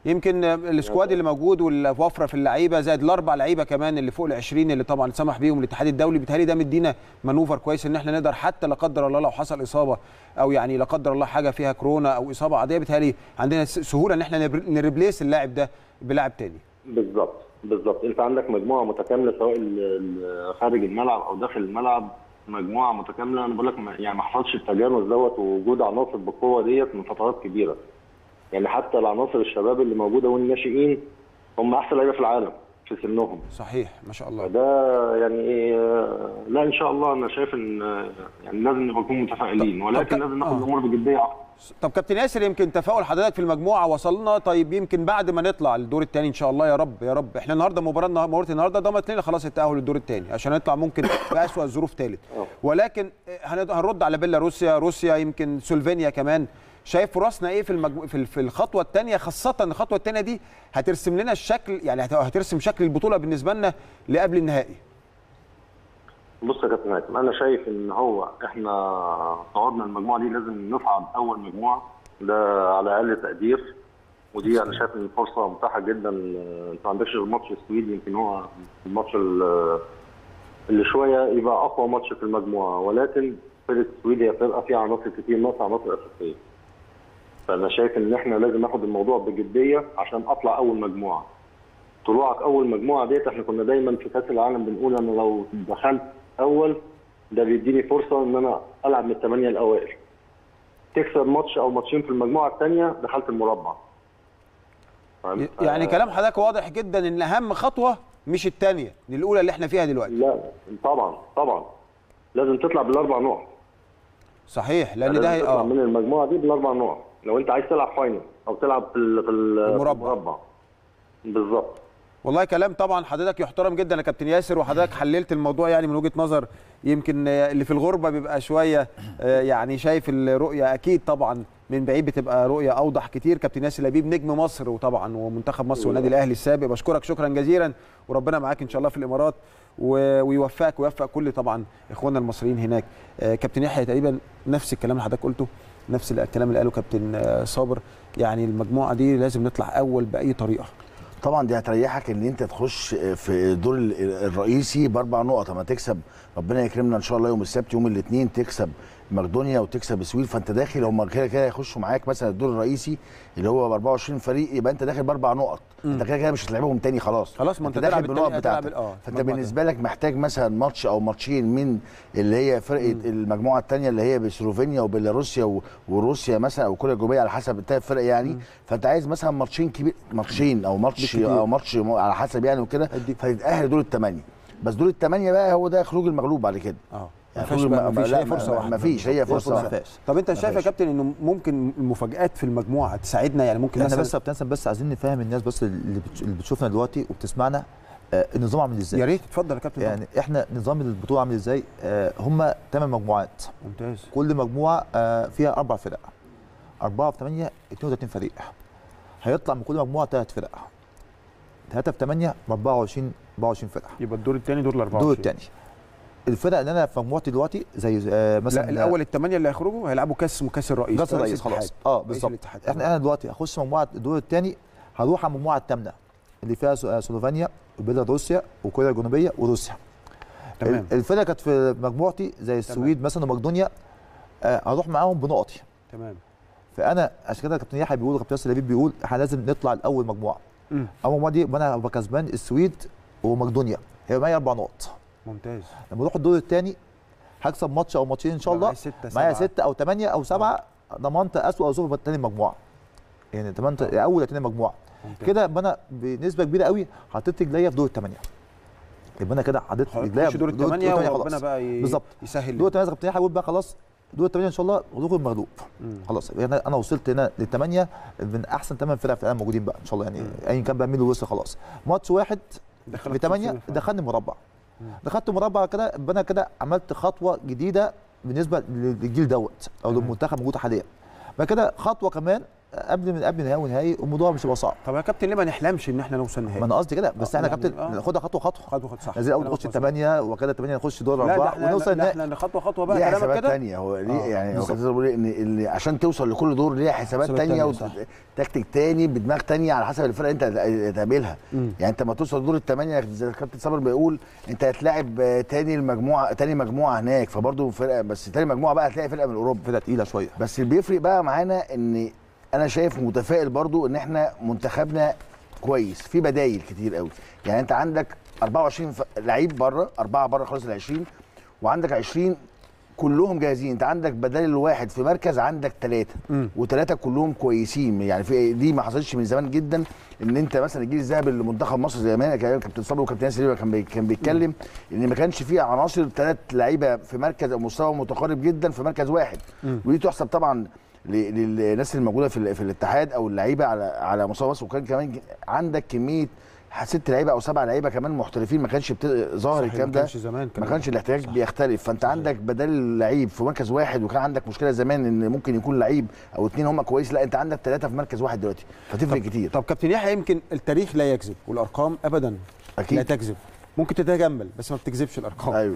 يمكن السكواد اللي موجود والوفره في اللعيبه زائد الاربع لعيبه كمان اللي فوق ال عشرين اللي طبعا سمح بيهم الاتحاد الدولي، بيتهيألي ده مدينا مانوفر كويس ان احنا نقدر حتى لا قدر الله لو حصل اصابه او يعني لا قدر الله حاجه فيها كورونا او اصابه عاديه، بيتهيألي عندنا سهوله ان احنا نريبليس اللاعب ده بلاعب تاني. بالظبط بالظبط، انت عندك مجموعه متكامله سواء خارج الملعب او داخل الملعب، مجموعه متكامله. انا بقول لك يعني ما حصلش التجانس دوت ووجود عناصر بالقوه ديت من فترات كبيره. يعني حتى العناصر الشباب اللي موجوده والناشئين هم احسن لعيبه في العالم في سنهم. صحيح ما شاء الله. ده يعني ايه، لا ان شاء الله انا شايف ان يعني لازم نكون متفائلين، ولكن لازم ناخد الامور بجديه اكتر. طب كابتن ياسر، يمكن تفاؤل حضرتك في المجموعه وصلنا، طيب يمكن بعد ما نطلع الدور الثاني ان شاء الله يا رب يا رب، احنا النهارده مباراه مباراه النهارده ضمنت لنا خلاص التاهل للدور الثاني عشان نطلع ممكن باسوء الظروف ثالث، ولكن هنرد على بيلاروسيا، روسيا، يمكن سلوفينيا كمان. شايف فرصنا ايه في المجمو... في في الخطوه الثانيه، خاصه الخطوه الثانيه دي هترسم لنا الشكل، يعني هترسم شكل البطوله بالنسبه لنا لقبل النهائي. بص يا كابتن هيثم، انا شايف ان هو احنا صعدنا المجموعه دي لازم نصعد اول مجموعه، ده على اقل تقدير، ودي انا شايف ان الفرصه متاحه جدا. انت ما عندكش غير ماتش السويد، يمكن هو الماتش اللي شويه يبقى اقوى ماتش في المجموعه، ولكن فرقه السويد هي فرقه فيها عناصر كتير ناقصه عناصر اساسيه. فانا شايف ان احنا لازم ناخد الموضوع بجديه عشان اطلع اول مجموعه. طلوعك اول مجموعه ديت احنا كنا دايما في كاس العالم بنقول انا لو دخلت اول ده بيديني فرصه ان انا العب من الثمانيه الاوائل. تكسب ماتش او ماتشين في المجموعه الثانيه دخلت المربع. يعني كلام حضرتك واضح جدا ان اهم خطوه مش الثانيه، دي الاولى اللي احنا فيها دلوقتي. لا طبعا طبعا لازم تطلع بالاربع نقط. صحيح، لان ده اه من المجموعه دي بالاربع نقط لو انت عايز تلعب فاينل او تلعب في المربع. المربع بالظبط. والله كلام طبعا حضرتك يحترم جدا يا كابتن ياسر، وحضرتك حللت الموضوع يعني من وجهه نظر يمكن اللي في الغربه بيبقى شويه يعني شايف الرؤيه، اكيد طبعا من بعيد بتبقى رؤيه اوضح كتير. كابتن ياسر لبيب نجم مصر وطبعا ومنتخب مصر والنادي الاهلي السابق، بشكرك شكرا جزيلا وربنا معاك ان شاء الله في الامارات ويوفقك ويوفق كل طبعا اخواننا المصريين هناك. كابتن يحيى تقريبا نفس الكلام اللي حضرتك قلته، نفس الكلام اللي قاله كابتن صابر، يعني المجموعه دي لازم نطلع اول باي طريقه. طبعا دي هتريحك ان انت تخش في الدور الرئيسي باربع نقط، اما تكسب ربنا يكرمنا ان شاء الله يوم السبت يوم الاثنين تكسب مقدونيا وتكسب السويد، فانت داخل هم كده كده هيخشوا معاك مثلا الدور الرئيسي اللي هو ب أربعة وعشرين فريق، يبقى انت داخل باربع نقط، مم. انت كده كده مش هتلعبهم تاني خلاص خلاص، ما انت داخل بالنقط بتاعتك. اه فانت بالنسبه لك محتاج مثلا ماتش او ماتشين من اللي هي فرقه مم. المجموعه الثانيه اللي هي بسلوفينيا وبيلاروسيا وروسيا مثلا او كوريا الجنوبيه على حسب الثلاث فرق يعني، مم. فانت عايز مثلا ماتشين كبير، ماتشين او ماتش او ماتش على حسب يعني وكده، فتتاهل دور الثمانيه. بس دور الثمانيه بقى هو ده خروج المغلوب بعد كده. اه يعني مفيش مفيش هي فرصه واحده، مفيش هي فرصه واحده. طب انت شايف يا كابتن انه ممكن المفاجآت في المجموعه تساعدنا؟ يعني ممكن احنا بس بتنسى بس عايزين نفهم الناس بس اللي بتشوفنا دلوقتي وبتسمعنا آه النظام عامل ازاي. يا ريت اتفضل يا كابتن. يعني احنا نظام البطوله عامل ازاي؟ آه هم ثمان مجموعات. ممتاز. كل مجموعه آه فيها اربع فرق، أربعة في ثمانية اثنين وثلاثين فريق. هيطلع من كل مجموعه ثلاث فرق، ثلاثة في ثمانية ب أربعة وعشرين أربعة وعشرين فرقه. يبقى الدور الثاني دور ال أربعة وعشرين. الدور الثاني الفرق اللي انا في مجموعتي دلوقتي زي آه مثلا لا الاول الثمانيه اللي هيخرجوا هيلعبوا كاس مكاس الرئيس، كاس الرئيس خلاص. اه بالظبط. احنا انا دلوقتي هخش مجموعه الدور الثاني، هروح على المجموعه الثامنه اللي فيها سلوفينيا وبيلاروسيا وكوريا الجنوبيه وروسيا. تمام. الفرق كانت في مجموعتي زي السويد مثلا ومقدونيا، آه هروح معاهم بنقطي. تمام. فانا عشان كده كابتن يحيى بيقول كابتن ياسر لبيب بيقول احنا لازم نطلع الاول مجموعه. امم اول مجموعه دي انا هبقى كسبان السويد ومقدونيا، هيبقى معايا اربع نقط. ممتاز. لما اروح الدور الثاني هكسب ماتش او ماتشين ان شاء الله، معايا ستة او ثمانية او سبعة، ضمنت اسوء ظروف الثاني مجموعه، يعني ضمنت اول ثاني مجموعه كده، يبقى انا بنسبه كبيره قوي حطيت رجليا في دور الثمانيه، يبقى انا كده حطيت رجليا في دور الثمانيه وربنا بقى بالظبط يسهل. دور الثمانيه كابتن هقول بقى خلاص دور الثمانيه ان شاء الله غلوب المغلوب خلاص، يعني انا وصلت هنا للثمانيه من احسن ثمان فرق في العالم موجودين بقى ان شاء الله، يعني ايا كان بقى مين اللي وصل خلاص، ماتش واحد في ثمانيه دخلني مربع، دخلت مربع كده، يبقى انا كده عملت خطوه جديده بالنسبه للجيل دوت او للمنتخب موجود حاليا. بعد كده خطوه كمان قبل من قبل نهائي ونهائي الموضوع مش هيبقى صعب. طب يا كابتن ليه ما نحلمش ان احنا نوصل نهائي؟ ما انا قصدي كده، بس آه احنا يعني كابتن آه. ناخدها خطوه خطوه خطوه خطوه صح. زي الاول نخش الثمانيه وكده الثمانيه نخش دور لا اربعه ونوصل النهائي. احنا خطوه خطوه بقى ليها كلامك حسابات كده ثانيه. هو ليه آه. يعني هو بالظبط. كابتن بيقول ان اللي عشان توصل لكل دور ليها حسابات حسابات ثانيه تانية، وتكتيك ثاني بدماغ ثانيه على حسب الفرقه انت هتقابلها. يعني انت لما توصل دور الثمانيه زي الكابتن صابر بيقول انت هتلاعب تاني المجموعه تاني مجموعه هناك، فبرضه فرقه بس تاني مجموعه بقى هتلاقي فرقه من اوروبا فرقه تقيله شويه. بس اللي بيفرق بقى معانا ان انا شايف متفائل برضو ان احنا منتخبنا كويس في بدايل كتير قوي. يعني انت عندك أربعة وعشرين ف... لعيب بره، اربعه بره خلاص ال عشرين، وعندك عشرين كلهم جاهزين. انت عندك بدل الواحد في مركز عندك ثلاثه وثلاثه كلهم كويسين. يعني في دي ما حصلتش من زمان جدا ان انت مثلا الجيل الذهبي لمنتخب مصر زمان كابتن صبري وكابتن ياسر كان بي... كان بيتكلم ان ما كانش فيه عناصر ثلاث لعيبه في مركز او مستوى متقارب جدا في مركز واحد. ودي تحسب طبعا للناس اللي موجوده في, في الاتحاد او اللعيبه على على مستوى مصر. وكان كمان عندك كميه ست لعيبه او سبع لعيبه كمان محترفين ما كانش ظاهر الكلام ده، ما كانش الاحتياج بيختلف. فانت عندك بدل اللعيب في مركز واحد، وكان عندك مشكله زمان ان ممكن يكون لعيب او اثنين هم كويس، لا انت عندك ثلاثه في مركز واحد دلوقتي، فتفرق كتير. طب كابتن يحيى يمكن التاريخ لا يكذب والارقام ابدا أكيد. لا تكذب، ممكن تتجمل بس ما بتكذبش الارقام. ايوه.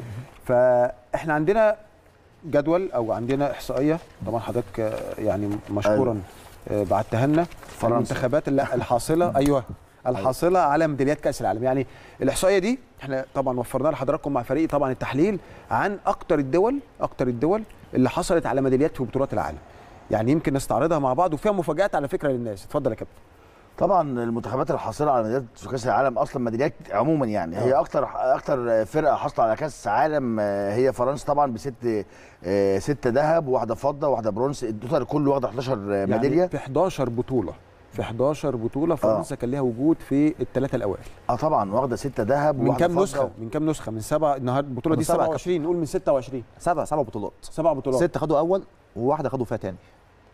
فاحنا عندنا جدول او عندنا احصائيه طبعا حضرتك يعني مشكورا أيوة. بعتها لنا المنتخبات الحاصله ايوه الحاصله على ميداليات كاس العالم. يعني الاحصائيه دي احنا طبعا وفرناها لحضراتكم مع فريق طبعا التحليل عن اكتر الدول اكتر الدول اللي حصلت على ميداليات في بطولات العالم. يعني يمكن نستعرضها مع بعض وفيها مفاجات على فكره للناس. اتفضل يا كابتن. طبعا المنتخبات الحاصله على ميداليات في كاس العالم اصلا ميداليات عموما يعني هي اكتر اكتر فرقه حاصله على كاس عالم هي فرنسا طبعا بست ستة ذهب وواحده فضه وواحده برونز. التوتال كله واخده حداشر ميداليه يعني في حداشر بطوله في حداشر بطوله فرنسا آه. كان ليها وجود في الثلاثه الاوائل. اه طبعا واخده ستة ذهب من كام نسخه؟ من كام نسخه؟ من سبعه. النهارده البطوله دي سبعة وعشرين، نقول من ستة وعشرين. سبعه سبعه بطولات سبع بطولات سته خدوا اول وواحده خدوا فيها ثاني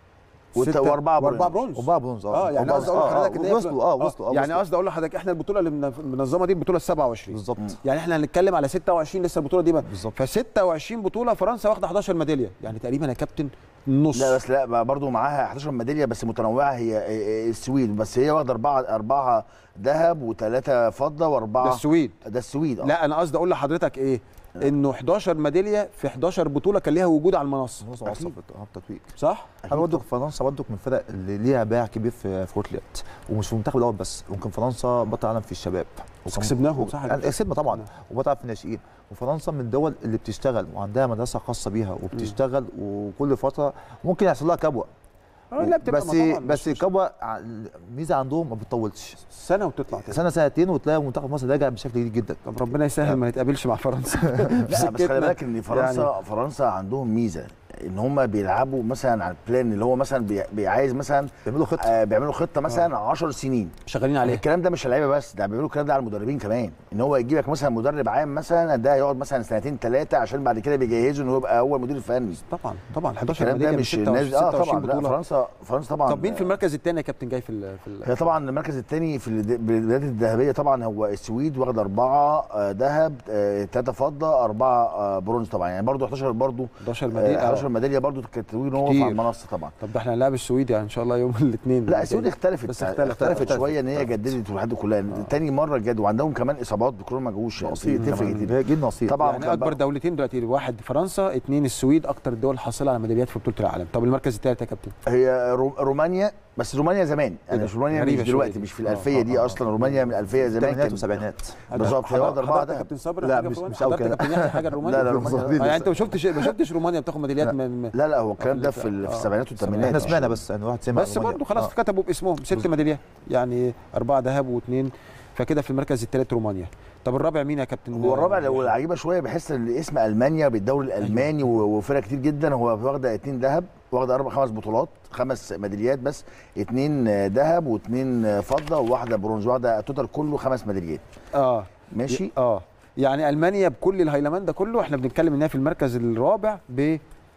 واربعه واربعه برونز واربعه برونز اه يعني قصدي اقول لحضرتك ان وصلوا اه وصلوا يعني قصدي اقول لحضرتك احنا البطوله اللي منظمه دي البطوله ال سبعة وعشرين بالظبط. يعني احنا هنتكلم على ستة وعشرين لسه البطوله دي بالظبط. ف ستة وعشرين بطوله فرنسا واخده حداشر ميداليه، يعني تقريبا يا كابتن نص. لا بس لا برضه معاها حداشر ميداليه بس متنوعه. هي السويد بس هي واخده اربعه اربعه ذهب وثلاثه فضه واربعه. ده السويد ده السويد اه. لا انا قصدي اقول لحضرتك ايه؟ انه حداشر ميداليه في حداشر بطوله كان ليها وجود على المنصه. اكيد التتويج صح؟ انا برضه فرنسا برضه من الفرق اللي ليها باع كبير في في كره اليد، ومش في المنتخب الاول بس، ممكن فرنسا بطل عالم في الشباب كسبناهم صح؟ كسبنا طبعا وبطل في الناشئين. وفرنسا من الدول اللي بتشتغل وعندها مدرسه خاصه بيها وبتشتغل وكل فتره ممكن يحصل لها كبوه. لا بس بس الكبوه ميزه عندهم ما بتطولش سنه وتطلع سنه سنتين وتلاقي منتخب مصر راجع بشكل جديد جدا. طب ربنا يسهل ما نتقابلش مع فرنسا. لا بس خلي بالك ان فرنسا يعني فرنسا عندهم ميزه ان هم بيلعبوا مثلا على البلان اللي هو مثلا بي, بي عايز مثلا بيعملوا خطه آه بيعملوا خطه مثلا آه. عشر سنين شغالين عليها. الكلام ده مش اللعيبه بس، ده بيعملوا الكلام ده على المدربين كمان، ان هو يجيب لك مثلا مدرب عام مثلا ده يقعد مثلا سنتين ثلاثه عشان بعد كده بيجهزه ان هو يبقى اول مدير فني. طبعا طبعا حداشر الكلام ده مش الناس اه طبعا. لا فرنسا فرنسا طبعا. طب مين في المركز الثاني يا كابتن جاي في ال في ال هي طبعا المركز الثاني في البلاد الذهبيه طبعا هو السويد واخده اربعه ذهب ثلاثه فضه اربعه برونز طبعا، يعني برضه حداشر برضه حداشر ميداليه حداشر ميداليه برضه كانت على المنصه طبعا. طب ده احنا هنلاعب السويد يعني ان شاء الله يوم الاثنين. لا السويد اختلفت بس اختلفت, اختلفت شويه ان هي جددت والحد كلها ثاني مره جد، وعندهم كمان اصابات بكورونا ما جوش يعني تفرق كتير جدا نصيب طبعا. يعني اكبر دولتين دلوقتي واحد فرنسا اثنين السويد اكتر الدول حاصله على ميداليات في بطوله العالم. طب المركز الثالث يا كابتن؟ هي رومانيا بس رومانيا زمان يعني مش رومانيا مش دلوقتي مش في الالفيه دي اصلا. رومانيا من الالفيه زمان الثمانينات والسبعينات بالظبط. هي واخده اربعه ده كابتن صابر. لا مش مش قوي كده حاجه رومانيا. لا لا رومانيا يعني انت ما شفتش ما شفتش رومانيا بتاخد ميداليات من لا لا هو الكلام ده في السبعينات والثمانينات احنا سمعنا بس ان واحد سمع بس برضه خلاص كتبوا باسمهم ست ميداليات يعني اربعه ذهب واثنين، فكده في المركز الثالث رومانيا. طب الرابع مين يا كابتن؟ هو الرابع لو عجيبه شويه بحس ان اسم المانيا بالدوري الالماني وفرق كتير جدا. هو واخده اثنين ذهب واخده اربع خمس بطولات خمس ميداليات بس، اثنين ذهب واثنين فضه وواحده برونز، واخده التوتال كله خمس ميداليات. اه ماشي اه يعني المانيا بكل الهيلمان ده كله احنا بنتكلم انها في المركز الرابع ب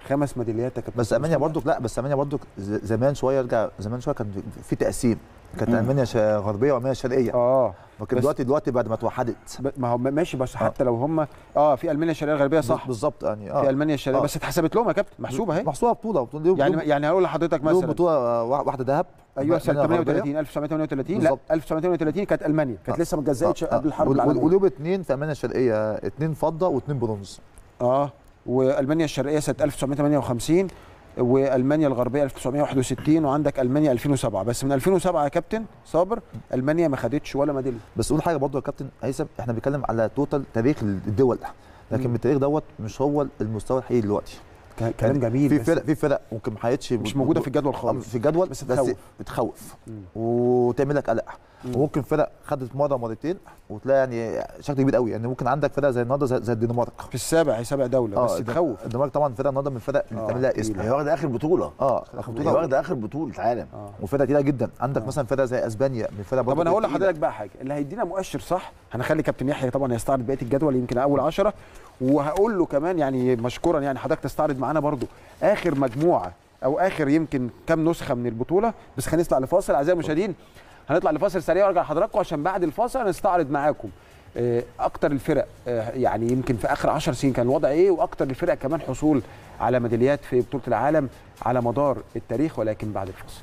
خمس ميداليات يا كابتن. بس المانيا برضو لا بس المانيا برضو زمان شويه ارجع زمان شويه كان في تقسيم، كانت المانيا غربيه والمانيا شرقيه. اه لكن دلوقتي دلوقتي بعد ما اتوحدت ما هو ماشي بس حتى آه. لو هم اه في المانيا الشرقيه الغربيه صح بالظبط يعني اه في المانيا الشرقيه آه. بس اتحسبت لهم يا كابتن محسوبه اهي محسوبه بطوله, بطولة يعني يعني هقول لحضرتك مثلا بطوله واحده ذهب ايوه سنه ثمانية وثلاثين ألف وتسعمية ثمانية وثلاثين لا ألف وتسعمية ثمانية وثلاثين كانت المانيا كانت آه. لسه ما اتجزأتش آه. قبل الحرب العالميه. واليوم اثنين في المانيا الشرقيه اثنين فضه واثنين برونز. اه والمانيا الشرقيه سنه ألف وتسعمية ثمانية وخمسين والمانيا الغربيه ألف وتسعمية واحد وستين وعندك المانيا ألفين وسبعة. بس من ألفين وسبعة يا كابتن صابر المانيا ما خدتش ولا ميداليه. بس قول حاجه برضه يا كابتن هيثم، احنا بنتكلم على توتال تاريخ الدول لكن من التاريخ دوت مش هو المستوى الحقيقي دلوقتي. كلام جميل. في فرق في فرق ممكن ما حياتش مش موجوده في الجدول خالص في الجدول بس بتخوف, بس بتخوف وتعمل لك قلق. وممكن فرق خدت مره مرتين وتلاقي يعني شكل كبير قوي يعني ممكن عندك فرق زي النهارده زي, زي الدنمارك في السابع هي سابع دوله آه بس تخوف. الدنمارك طبعا فرقه النهارده من الفرق اللي تعمل لها اسم. هي واخده اخر بطوله اه اخر بطوله هي واخده اخر بطوله عالم آه. وفرقه تقيله جدا. عندك آه. مثلا فرقه زي اسبانيا من فرق طب انا هقول لحضرتك بقى حاجه اللي هيدينا مؤشر صح. هنخلي كابتن يحيى طبعا يستعرض بقيه الجدول يمكن اول عشرة وهقول له كمان يعني مشكورا يعني حضرتك تستعرض معانا برضو اخر مجموعه او اخر يمكن كام نسخه من البطوله. بس خلينا نطلع لفاصل اعزائي المشاهدين هنطلع لفاصل سريع وارجع لحضراتكم عشان بعد الفاصل هنستعرض معاكم اكتر الفرق يعني يمكن في اخر عشر سنين كان الوضع ايه واكتر الفرق كمان حصول على ميداليات في بطوله العالم على مدار التاريخ ولكن بعد الفاصل.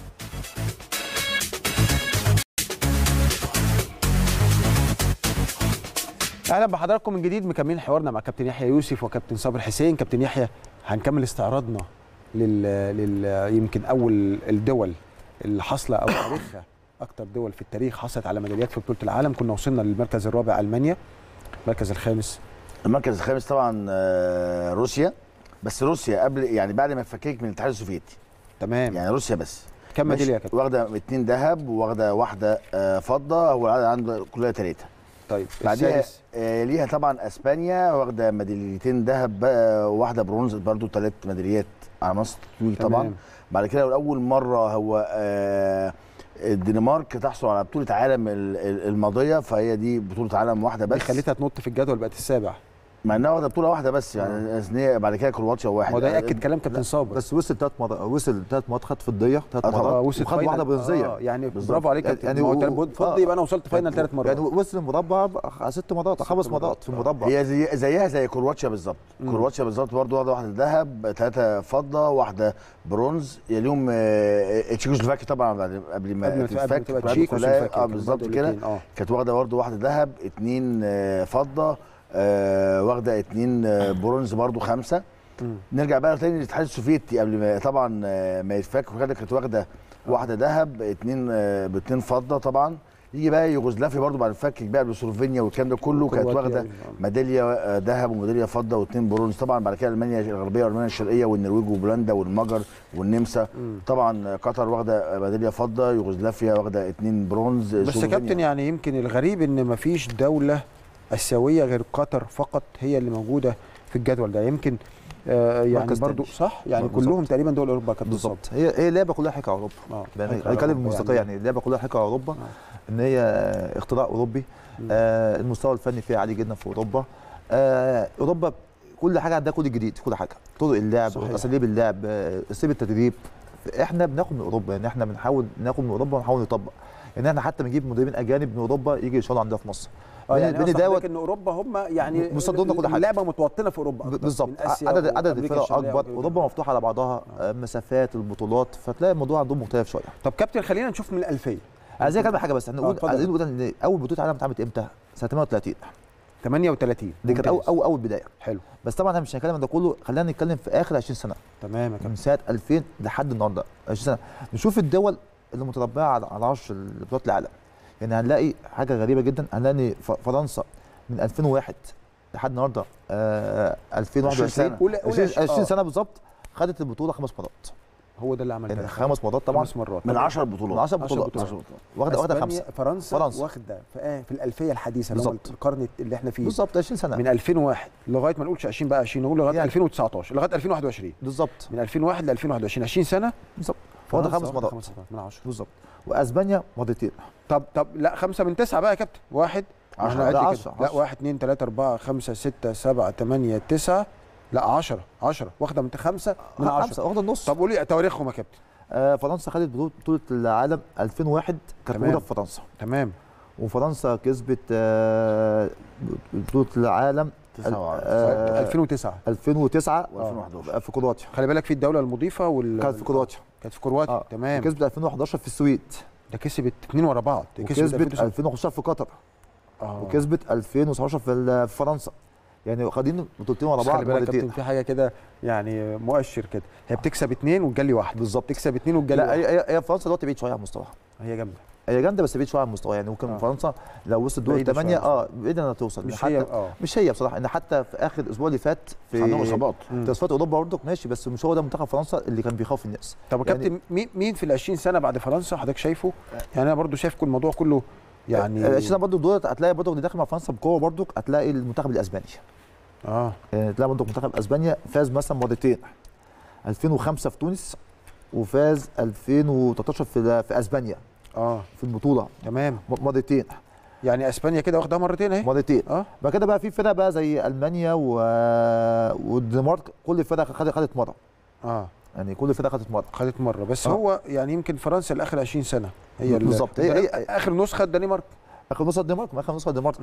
اهلا بحضراتكم من جديد مكملين حوارنا مع كابتن يحيى يوسف وكابتن صابر حسين. كابتن يحيى هنكمل استعراضنا لل... لل يمكن اول الدول اللي حاصله او تاريخها اكتر دول في التاريخ حصلت على ميداليات في بطوله العالم. كنا وصلنا للمركز الرابع المانيا. المركز الخامس المركز الخامس طبعا روسيا. بس روسيا قبل يعني بعد ما اتفككت من الاتحاد السوفيتي. تمام يعني روسيا بس كم ميداليه يا كابتن؟ واخده اثنين ذهب وواخده واحده فضه وعنده كلها ثلاثه. طيب بعديها آه ليها طبعا اسبانيا واخده ميداليتين ذهب وواحده برونز برضو ثلاث ميداليات على مصر طويل طبعا. بعد كده لاول مره هو آه الدنمارك تحصل على بطوله عالم الماضيه فهي دي بطوله عالم واحده بس. خليتها تنط في الجدول بقت السابع مع انها واخده بطوله واحده بس يعني بعد كده كرواتيا واحد. وده ياكد كلام كابتن صابر. بس وصل ثلاث مرات وصل ثلاث مرات خد فضيه ثلاث مرات آه وصل وخد واحده برونزيه اه يعني برافو عليك يعني, يعني هو فضي يبقى انا وصلت فاينل ثلاث مرات يعني وصل المربع ست مرات خمس مرات في المربع. هي زي زيها زي كرواتيا بالظبط. كرواتيا بالظبط برضه واخده واحده ذهب ثلاثه فضه واحده برونز يليهم تشيكوسلوفاكيا طبعا قبل ما تتفك اه بالظبط كده كانت واخده برضه واحده ذهب اثنين فضه آه واخده اثنين آه برونز برضو خمسه. مم. نرجع بقى تاني للاتحاد السوفيتي قبل ما طبعا آه ما يتفك كانت واخده واحده ذهب اثنين آه باثنين فضه طبعا. يجي بقى يوغوسلافيا برضو بعد الفك بقى بسلوفينيا والكلام ده كله كانت واخده ميداليه ذهب وميداليه فضه واثنين برونز طبعا. بعد كده المانيا الغربيه والمانيا الشرقيه والنرويج وبولندا والمجر والنمسا. مم. طبعا قطر واخده ميداليه فضه يوغوسلافيا واخده اثنين برونز. بس يا كابتن يعني يمكن الغريب ان ما فيش دوله اسيويه غير قطر فقط هي اللي موجوده في الجدول ده. يمكن آه يعني برضو صح يعني كلهم تقريبا دول اوروبا كانت بالظبط. هي هي اللعبه كلها حكايه اوروبا اه هيكلم الموسيقى يعني اللعبه كلها حكايه اوروبا ان هي اختراع اوروبي. آه المستوى الفني فيها عالي جدا في اوروبا. آه اوروبا كل حاجه عندها كود جديد في كل حاجه طرق اللعب اساليب اللعب اساليب التدريب. احنا بناخد من اوروبا يعني احنا بنحاول ناخد من اوروبا ونحاول نطبق يعني احنا حتى بنجيب مدربين اجانب من اوروبا يجي يشتغلوا عندنا في مصر. اه يعني بين دوت ان اوروبا هم يعني مصدرنا كل حاجه اللعبه متوطنه في اوروبا بالظبط. عدد عدد الفرق اكبر اوروبا مفتوحه على بعضها آه. مسافات البطولات فتلاقي الموضوع عندهم مختلف شويه. طب كابتن خلينا نشوف من الالفيه عايزين نكمل حاجه بس هنقول آه عايزين نقول ان اول بطوله عالم اتعملت امتى؟ سنه ثمانية وثلاثين ثمانية وثلاثين دي كانت اول اول اول بدايه. حلو. بس طبعا احنا مش هنتكلم عن ده كله خلينا نتكلم في اخر عشرين سنه. تمام يا كابتن. من سنه ألفين لحد النهارده عشرين سنه نشوف الدول اللي متربعه على على عرش بطولات العالم. يعني هنلاقي حاجه غريبه جدا هنلاقي فرنسا من ألفين وواحد لحد النهارده آه ألفين وواحد وعشرين عشرين سنه بالظبط خدت البطوله خمس مرات. هو ده اللي عمل يعني خمس مرات طبعا خمس مرات من عشر بطولات من عشر بطولات واخده واخده خمسه. فرنسا, فرنسا واخده في, في الالفيه الحديثه بالظبط القرن اللي احنا فيه بالظبط عشرين سنه من ألفين وواحد لغايه ما نقولش عشرين بقى عشرين نقول لغايه يعني ألفين وتسعتاشر لغايه ألفين وواحد وعشرين بالظبط من ألفين وواحد ل ألفين وواحد وعشرين عشرين سنه بالظبط واخده خمس مرات من عشرة بالظبط. واسبانيا مرتين. طب طب لا خمسه من تسعه بقى يا كابتن واحد عشرة لا واحد اثنين ثلاثة أربعة خمسة ستة سبعة ثمانية تسعة لا عشرة عشرة واخده من خمسة من عشرة خمسة واخده النص. طب قولي تواريخهم يا كابتن. آه فرنسا خدت بطوله بطوله العالم ألفين وواحد كانت موجوده في فرنسا. تمام. وفرنسا كسبت آه بطوله العالم آه ألفين وتسعة ألفين وتسعة وألفين وحداشر في كرواتيا. خلي بالك في الدوله المضيفه وال كانت في كرواتيا. كانت في كرواتيا آه. تمام. كسبت ألفين وحداشر في السويد. ده كسبت اثنين ورا بعض. كسبت ألفين وخمستاشر في قطر. آه. وكسبت ألفين وسبعتاشر في فرنسا. يعني واخدين بطولتين ورا بعض. خلي بالك كابتن في حاجه كده يعني مؤشر كده، هي بتكسب اثنين وتجلي واحد. بالظبط. تكسب اثنين وتجلي واحد. لا هي هي فرنسا دلوقتي بعيد شويه عن مستواها. هي جامده. هي جامده بس بعيد شويه عن مستواها، يعني ممكن آه. فرنسا لو وصلت دور الثمانيه اه بعيد انها توصل. مش هي اه مش هي بصراحه، ان حتى في اخر الاسبوع اللي فات في عندهم اصابات تصفيات اوروبا برضه ماشي، بس مش هو ده منتخب فرنسا اللي كان بيخاف الناس. طب يا كابتن يعني مين مين في ال عشرين سنه بعد فرنسا حضرتك شايفه؟ يعني انا برضه شايف كل الموضوع كله يعني عشرين سنه برضه دول هتلاقي برضه اللي داخل مع فرنسا بقوه برضه، هتلاقي المنتخب الاسباني. اه يعني تلاقي برضه منتخب اسبانيا فاز مثلا مرتين ألفين وخمسة في تونس، وفاز ألفين وتلتاشر في في اسبانيا اه في البطوله. تمام. مرتين. يعني اسبانيا كده واخدها مرتين اهي. مرتين. اه بعد كده بقى في فرق بقى زي المانيا و... والدنمارك، كل فرقه خدت خدت مره. اه يعني كل فرقه خدت مره. خدت مره بس آه. هو يعني يمكن فرنسا لاخر عشرين سنه هي بالظبط. هي, هي اخر نسخه الدنمارك. اخر نسخه الدنمارك اخر نسخه الدنمارك.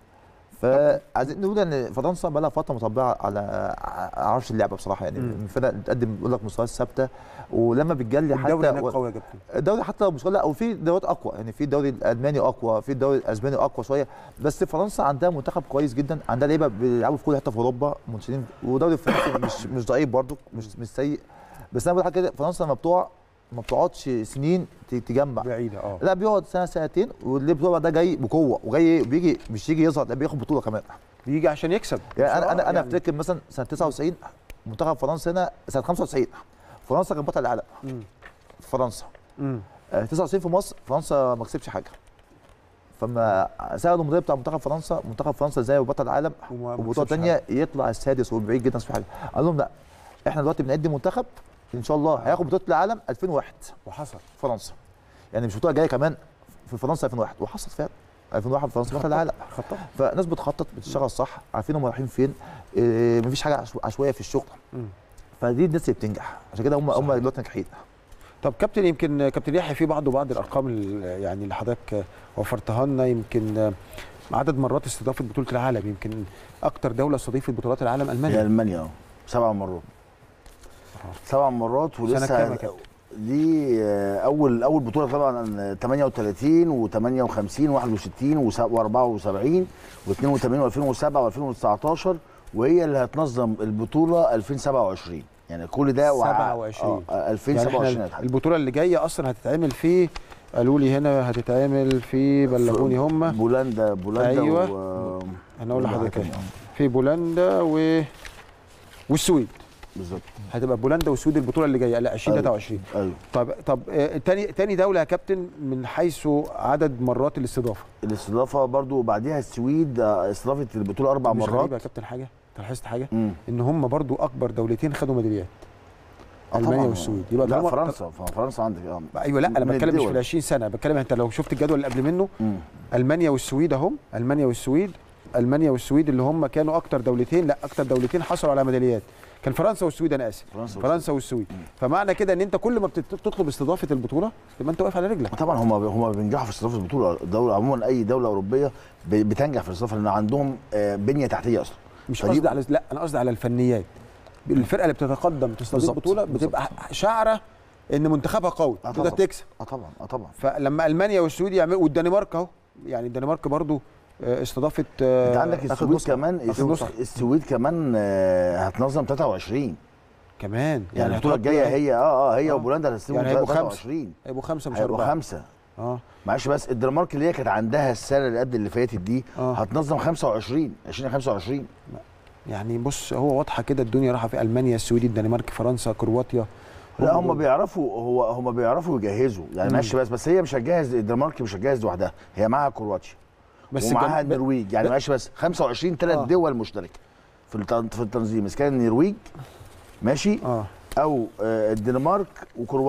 فعايزين نقول ان فرنسا بقى لها فتره مطبعه على عرش اللعبه بصراحه، يعني الفرق بتقدم بيقول لك مستويات ثابته، ولما بتجلي حتى الدوري هناك قوي يا كابتن. الدوري حتى لو مش لا، او في دوريات اقوى، يعني في الدوري الالماني اقوى، في الدوري الاسباني اقوى شويه، بس فرنسا عندها منتخب كويس جدا، عندها لعيبه بيلعبوا في كل حته في اوروبا منتشرين، ودوري الفرنسي مش مش ضعيف برضه، مش مش سيء، بس انا بقول حاجه كده، فرنسا لما بتقع ما بتقعدش سنين تجمع بعيده اه لا بيقعد سنه سنتين، واللي بتقعد ده جاي بقوه، وجاي بيجي مش يجي يظهر، لا بياخد بطوله كمان، بيجي عشان يكسب. يعني انا انا انا يعني افتكر مثلا سنه تسعة وتسعين منتخب فرنسا هنا، سنه خمسة وتسعين فرنسا كانت بطل العالم في فرنسا. امم آه تسعة وتسعين في مصر فرنسا ما كسبش حاجه، فما سالوا المدرب بتاع منتخب فرنسا، منتخب فرنسا ازاي بطل العالم وبطوله ثانيه يطلع السادس والبعيد جدا في حاجه، قال لهم لا احنا دلوقتي بنقدم منتخب ان شاء الله هياخد بطوله العالم ألفين وواحد. وحصل فرنسا يعني مش بطوله جايه كمان في فرنسا ألفين وواحد، وحصل فعلا ألفين وواحد فرنسا بطل العالم. خطط. فالناس بتخطط بتشتغل صح، عارفين هم رايحين فين، إيه مفيش حاجه عشوائيه في الشغل. م. فدي الناس اللي بتنجح، عشان كده هم هم دلوقتي ناجحين. طب كابتن يمكن كابتن يحيى في بعض وبعض الارقام يعني اللي حضرتك وفرتها لنا، يمكن عدد مرات استضافه بطوله العالم، يمكن اكتر دوله استضيفت بطولات العالم المانيا. المانيا اه سبع مرات. سبع مرات ولسه دي اول اول بطوله طبعا ثمانية وثلاثين وثمانية وخمسين وواحد وستين وأربعة وسبعين واثنين وثمانين وألفين وسبعة وألفين وتسعتاشر، وهي اللي هتنظم البطوله ألفين وسبعة وعشرين، يعني كل ده سبعة وعشرين آه ألفين وسبعة وعشرين. يعني البطوله اللي جايه اصلا هتتعمل في، قالوا لي هنا هتتعمل في، بلغوني هم بولندا. بولندا ايوه و... انا اقول لحضرتك في بولندا و والسويد بالظبط. هتبقى بولندا والسويد البطوله اللي جايه لا ألفين وثلاثة وعشرين. ايوه طب طب آه تاني تاني دوله يا كابتن من حيث عدد مرات الاستضافه. الاستضافه برضو بعديها السويد استضافت البطوله اربع مش مرات. غريبه يا كابتن حاجه؟ انت لاحظت حاجه؟ مم. ان هم برضو اكبر دولتين خدوا ميداليات. المانيا والسويد. يبقى لا فرنسا فرنسا عندك اه ايوه لا انا بتكلم مش في ال عشرين سنه، بتكلم انت لو شفت الجدول اللي قبل منه. مم. المانيا والسويد اهم، المانيا والسويد المانيا والسويد اللي هم كانوا اكتر دولتين، لا اكتر دولتين حصلوا على ميداليات، كان فرنسا والسويد، انا اسف فرنسا, فرنسا والسويد. فمعنى كده ان انت كل ما بتطلب استضافه البطوله تبقى انت واقف على رجلك. طبعا هم هم بينجحوا في استضافه البطوله، الدوله عموما اي دوله اوروبيه بتنجح في الاستضافه لان عندهم بنيه تحتيه اصلا. مش قصدي على لا انا قصدي على الفنيات. الفرقه اللي بتتقدم تستضيف بطوله بتبقى شاعره ان منتخبها قوي تقدر تكسب. اه طبعا اه طبعا. فلما المانيا والسويد يعملوا، والدنمارك اهو، يعني الدنمارك برضو استضافت. انت عندك السويد كمان، السويد كمان هتنظم ثلاثة وعشرين كمان، يعني البطوله الجايه هي اه اه هي آه. وبولندا هتستلموا يعني هيبقوا ثلاثة وعشرين. هيبقوا خمسه مش اربعه. هيبقوا خمسه اه معلش. بس الدنمارك اللي هي كانت عندها السنه اللي قبل اللي فاتت دي آه. هتنظم خمسة وعشرين ألفين وخمسة وعشرين. يعني بص هو واضحه كده الدنيا رايحه في المانيا السويد الدنمارك فرنسا كرواتيا. لا هم بيعرفوا، هو هم بيعرفوا يجهزوا يعني ماشي، بس بس هي مش هتجهز، الدنمارك مش هتجهز لوحدها، هي معاها كرواتيا بس ومعاها النرويج، يعني ماشي بس خمسة وعشرين ثلاث آه. دول مشتركه في في التنظيم، اذا كان النرويج ماشي آه. او الدنمارك وكرواتيا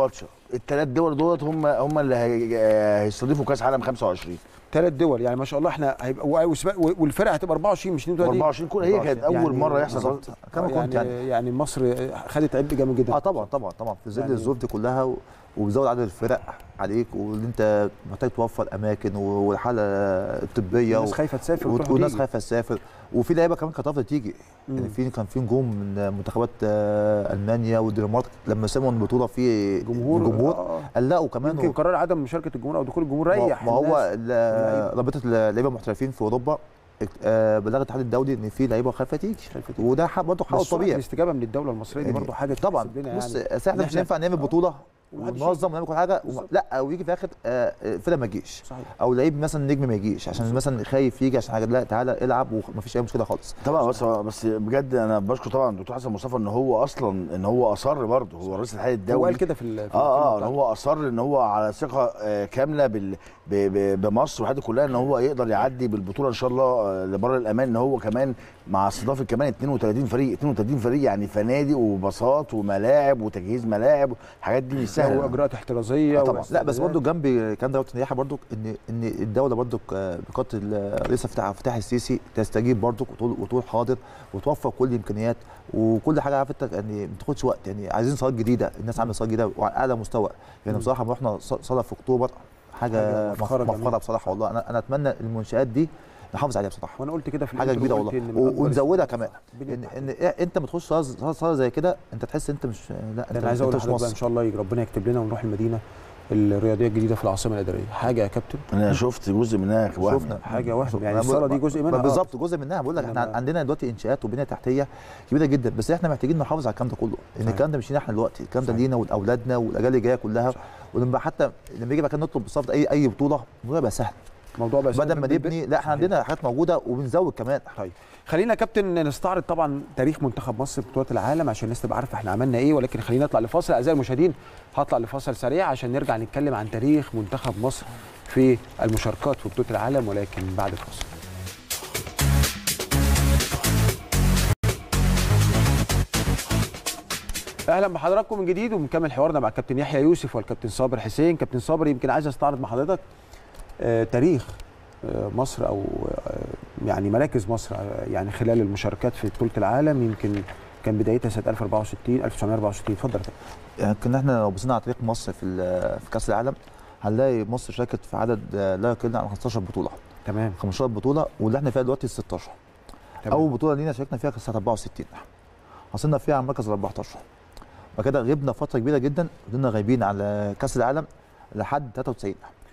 الثلاث دول دولت هم هم اللي هي- هيستضيفوا كاس عالم خمسة وعشرين. ثلاث دول يعني ما شاء الله احنا هيبقى و- وسباق- والفرقه هتبقى أربعة وعشرين مش اثنين وثلاثين. أربعة وعشرين كل هي كانت اول مره يحصل بالظبط. كما كنت يعني يعني. يعني مصر خدت عبء جامد جدا. اه طبعا طبعا طبعا في ظل يعني- الظروف دي كلها و- وبزود عدد الفرق عليك واللي انت محتاج توفر اماكن و- والحاله الطبيه الناس و- خايفة تسافر و- وتروح والناس وتيجي. خايفه تسافر وفي لعيبه كمان كانت رافضه تيجي مم. يعني في كان في نجوم من منتخبات آه، المانيا والدنمارك لما سمعوا ان البطوله في جمهور جمهور آه. قلقوا كمان يمكن و- قرار عدم مشاركه الجمهور او دخول الجمهور ما- ريح ما هو الناس. ال- رابطه اللعيبه المحترفين في اوروبا آه، بلغ الاتحاد الدولي ان في لعيبه خايفه تيجي وده حق برضه حق بس سرعة طبيعي الاستجابه من الدوله المصريه دي يعني برضه حاجه طبعا تحسب لنا بص يعني أصل احنا إن مش هينفع نعمل بطوله ومحدش وننظم ونعمل كل حاجه وم... لا ويجي في الاخر آه، فرقه ما تجيش او لعيب مثلا نجم ما يجيش عشان مثلا خايف يجي عشان حاجه لا تعالى العب ومفيش اي مشكله خالص. طبعا بس بس بجد انا بشكر طبعا الدكتور حسن مصطفى ان هو اصلا ان هو اصر برضه هو رئيس الاتحاد الدولي هو قال كده في ال- في اه اه الكلمة ان هو اصر ان هو على ثقه آه، كامله بال ب- ب- بمصر والحاجات كلها ان هو يقدر يعدي بالبطوله ان شاء الله آه، لبر الامان ان هو كمان مع استضافه كمان اثنين وثلاثين فريق اثنين وثلاثين فريق يعني فنادق وباصات وملاعب وتجهيز ملاعب الحاجات دي مش سهله واجراءات احترازيه آه طبعا لا بس واستعدادات. برضه جنب الكلام ده نياحه برضه ان ان الدوله برضه بقياده الرئيس فتح فتح السيسي تستجيب برضه وتقول وتقول حاضر وتوفر كل الامكانيات وكل حاجه عارف انت يعني ما تاخدش وقت يعني عايزين صالات جديده الناس عامله صالات جديده وعلى اعلى مستوى يعني مم. بصراحه لما رحنا صاله في اكتوبر حاجه حاجة مفخرة مفخره جميلة. بصراحه والله انا انا اتمنى المنشات دي نحافظ عليها بصراحه وانا قلت كده في حاجه الانترو، كبيره قلت والله إن من أكبر و- ونزودها استثمارات كمان ان ان إيه انت ما تخش صاله صاله صالة زي كده انت تحس انت مش لا ده انت انا عايز اقول انت مش لحضرتك بقى مصر. ان شاء الله يجي ربنا يكتب لنا ونروح المدينه الرياضيه الجديده في العاصمه الاداريه حاجه يا كابتن انا شفت جزء منها وهم. شفنا حاجه وهم يعني أنا الصاله دي بقول- جزء منها بالظبط جزء منها بقول لك احنا إنما- عندنا دلوقتي انشاءات وبنيه تحتيه كبيره جدا بس احنا محتاجين نحافظ على الكلام ده كله ان صحيح. الكلام ده مش لينا احنا دلوقتي الكلام ده صحيح. لينا ولاولادنا والاجيال اللي جايه كلها ولما حتى لما يجي بقى كان نطلب بصفه اي اي بطوله الموضوع يبقى سهل الموضوع بقى بدل ما نبني لا احنا عندنا حاجات موجوده وبنزود كمان. طيب خلينا يا كابتن نستعرض طبعا تاريخ منتخب مصر في بطولات العالم عشان الناس تبقى عارفه احنا عملنا ايه ولكن خلينا نطلع لفاصل اعزائي المشاهدين هطلع لفاصل سريع عشان نرجع نتكلم عن تاريخ منتخب مصر في المشاركات في بطوله العالم ولكن بعد الفاصل. اهلا بحضراتكم من جديد وبنكمل حوارنا مع الكابتن يحيى يوسف والكابتن صابر حسين. كابتن صابر يمكن عايز استعرض مع حضرتك آه تاريخ آه مصر او آه يعني مراكز مصر آه يعني خلال المشاركات في بطوله العالم يمكن كان بدايتها سنه ألف وأربعة وستين ألف وتسعمائة وأربعة وستين. اتفضل يا كابتن. يعني كنا احنا لو بصينا على تاريخ مصر في في كاس العالم هنلاقي مصر شاركت في عدد لا يقل عن خمستاشر بطوله. تمام. خمستاشر بطوله واللي احنا فيها دلوقتي ستاشر. تمام. اول بطوله لينا شاركنا فيها كانت سنه أربعة وستين حصلنا فيها على المركز أربعتاشر وبعد كده غبنا فتره كبيره جدا فضلنا غايبين على كاس العالم لحد تلاتة وتسعين.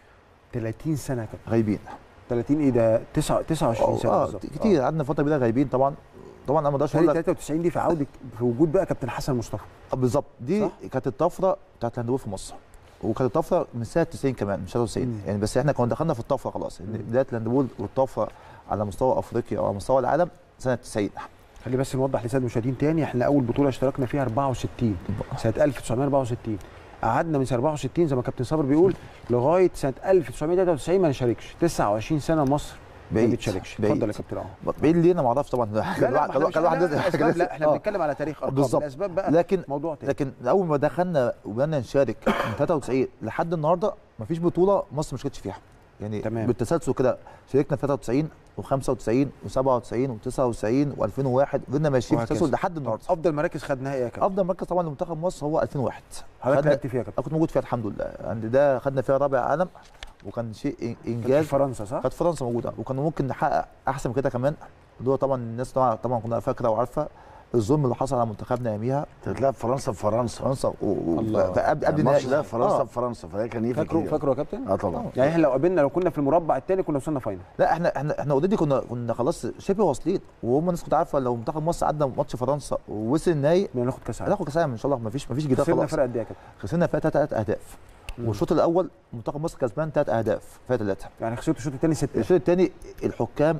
ثلاثين سنه يا كابتن. غايبين. ثلاثين ايه ده تسعة وعشرين سنه اه بالظبط. كتير قعدنا فتره كبيره غايبين طبعا طبعا انا ما اقدرش اقول لك ثلاثة وتسعين دي في عوده في وجود بقى كابتن حسن مصطفى. بالظبط دي صح؟ كانت الطفره بتاعت الهاندبول في مصر وكانت الطفره من سنه تسعين كمان مش تلاتة وتسعين يعني بس احنا كنا دخلنا في الطفره خلاص ان بدايه الهاندبول والطفره على مستوى افريقيا او على مستوى العالم سنه تسعين. خلي بس نوضح للساده المشاهدين تاني احنا اول بطوله اشتركنا فيها أربعة وستين سنه ألف وتسعمائة وأربعة وستين قعدنا من سنه أربعة وستين زي ما كابتن صابر بيقول لغايه سنه ألف وتسعمائة وثلاثة وتسعين ما نشاركش تسعة وعشرين سنه مصر ما بتشاركش. اتفضل يا كابتن عمر. بعيد ليه انا ما اعرفش طبعا لا لا كان كان واحد لا احنا بنتكلم على تاريخ ارقام بالظبط الاسباب بقى لكن موضوع تاني. لكن اول ما دخلنا وبدانا نشارك من تلاتة وتسعين لحد النهارده ما فيش بطوله مصر ما شاركتش فيها يعني تمام. بالتسلسل كده شاركنا في تلاتة وتسعين وخمسة وتسعين وسبعة وتسعين وتسعة وتسعين وألفين وواحد فضلنا ماشيين في التسلسل لحد النهارده. افضل مراكز خدناها ايه يا كابتن؟ افضل مركز طبعا لمنتخب مصر هو ألفين وواحد. حضرتك لعبت فيها يا كابتن؟ كنت موجود فيها الحمد لله عند ده خدنا فيها رابع عالم وكان شيء انجاز. كانت في فرنسا صح؟ كانت فرنسا موجوده وكان ممكن نحقق احسن من كده كمان. دول طبعا الناس طبعا طبعا كنا فاكره وعارفه الظلم اللي حصل على منتخبنا اياميها. تتلعب فرنسا في فرنسا فرنسا الله قبل قبل الماتش ده فرنسا آه. في فرنسا فده كان يفرق فاكره فاكره يا كابتن؟ اه طبعا يعني احنا لو قابلنا لو كنا في المربع الثاني كنا وصلنا فاينل. لا احنا احنا احنا اوريدي كنا كنا خلاص شبه واصلين وهم الناس كنت عارفه لو منتخب مصر عدى ماتش فرنسا ووصل النهائي هناخد كاس عالم. هناخد كاس عالم ان شاء الله ما فيش ما فيش جدال خلاص. خسرنا فرق قد ايه يا كابتن؟ خسرنا فيها ثلاث اهداف والشوط الاول منتخب مصر كسبان ثلاث اهداف فيها ثلاثه. يعني خسرت الشوط الثاني ستة. الشوط الثاني الحكام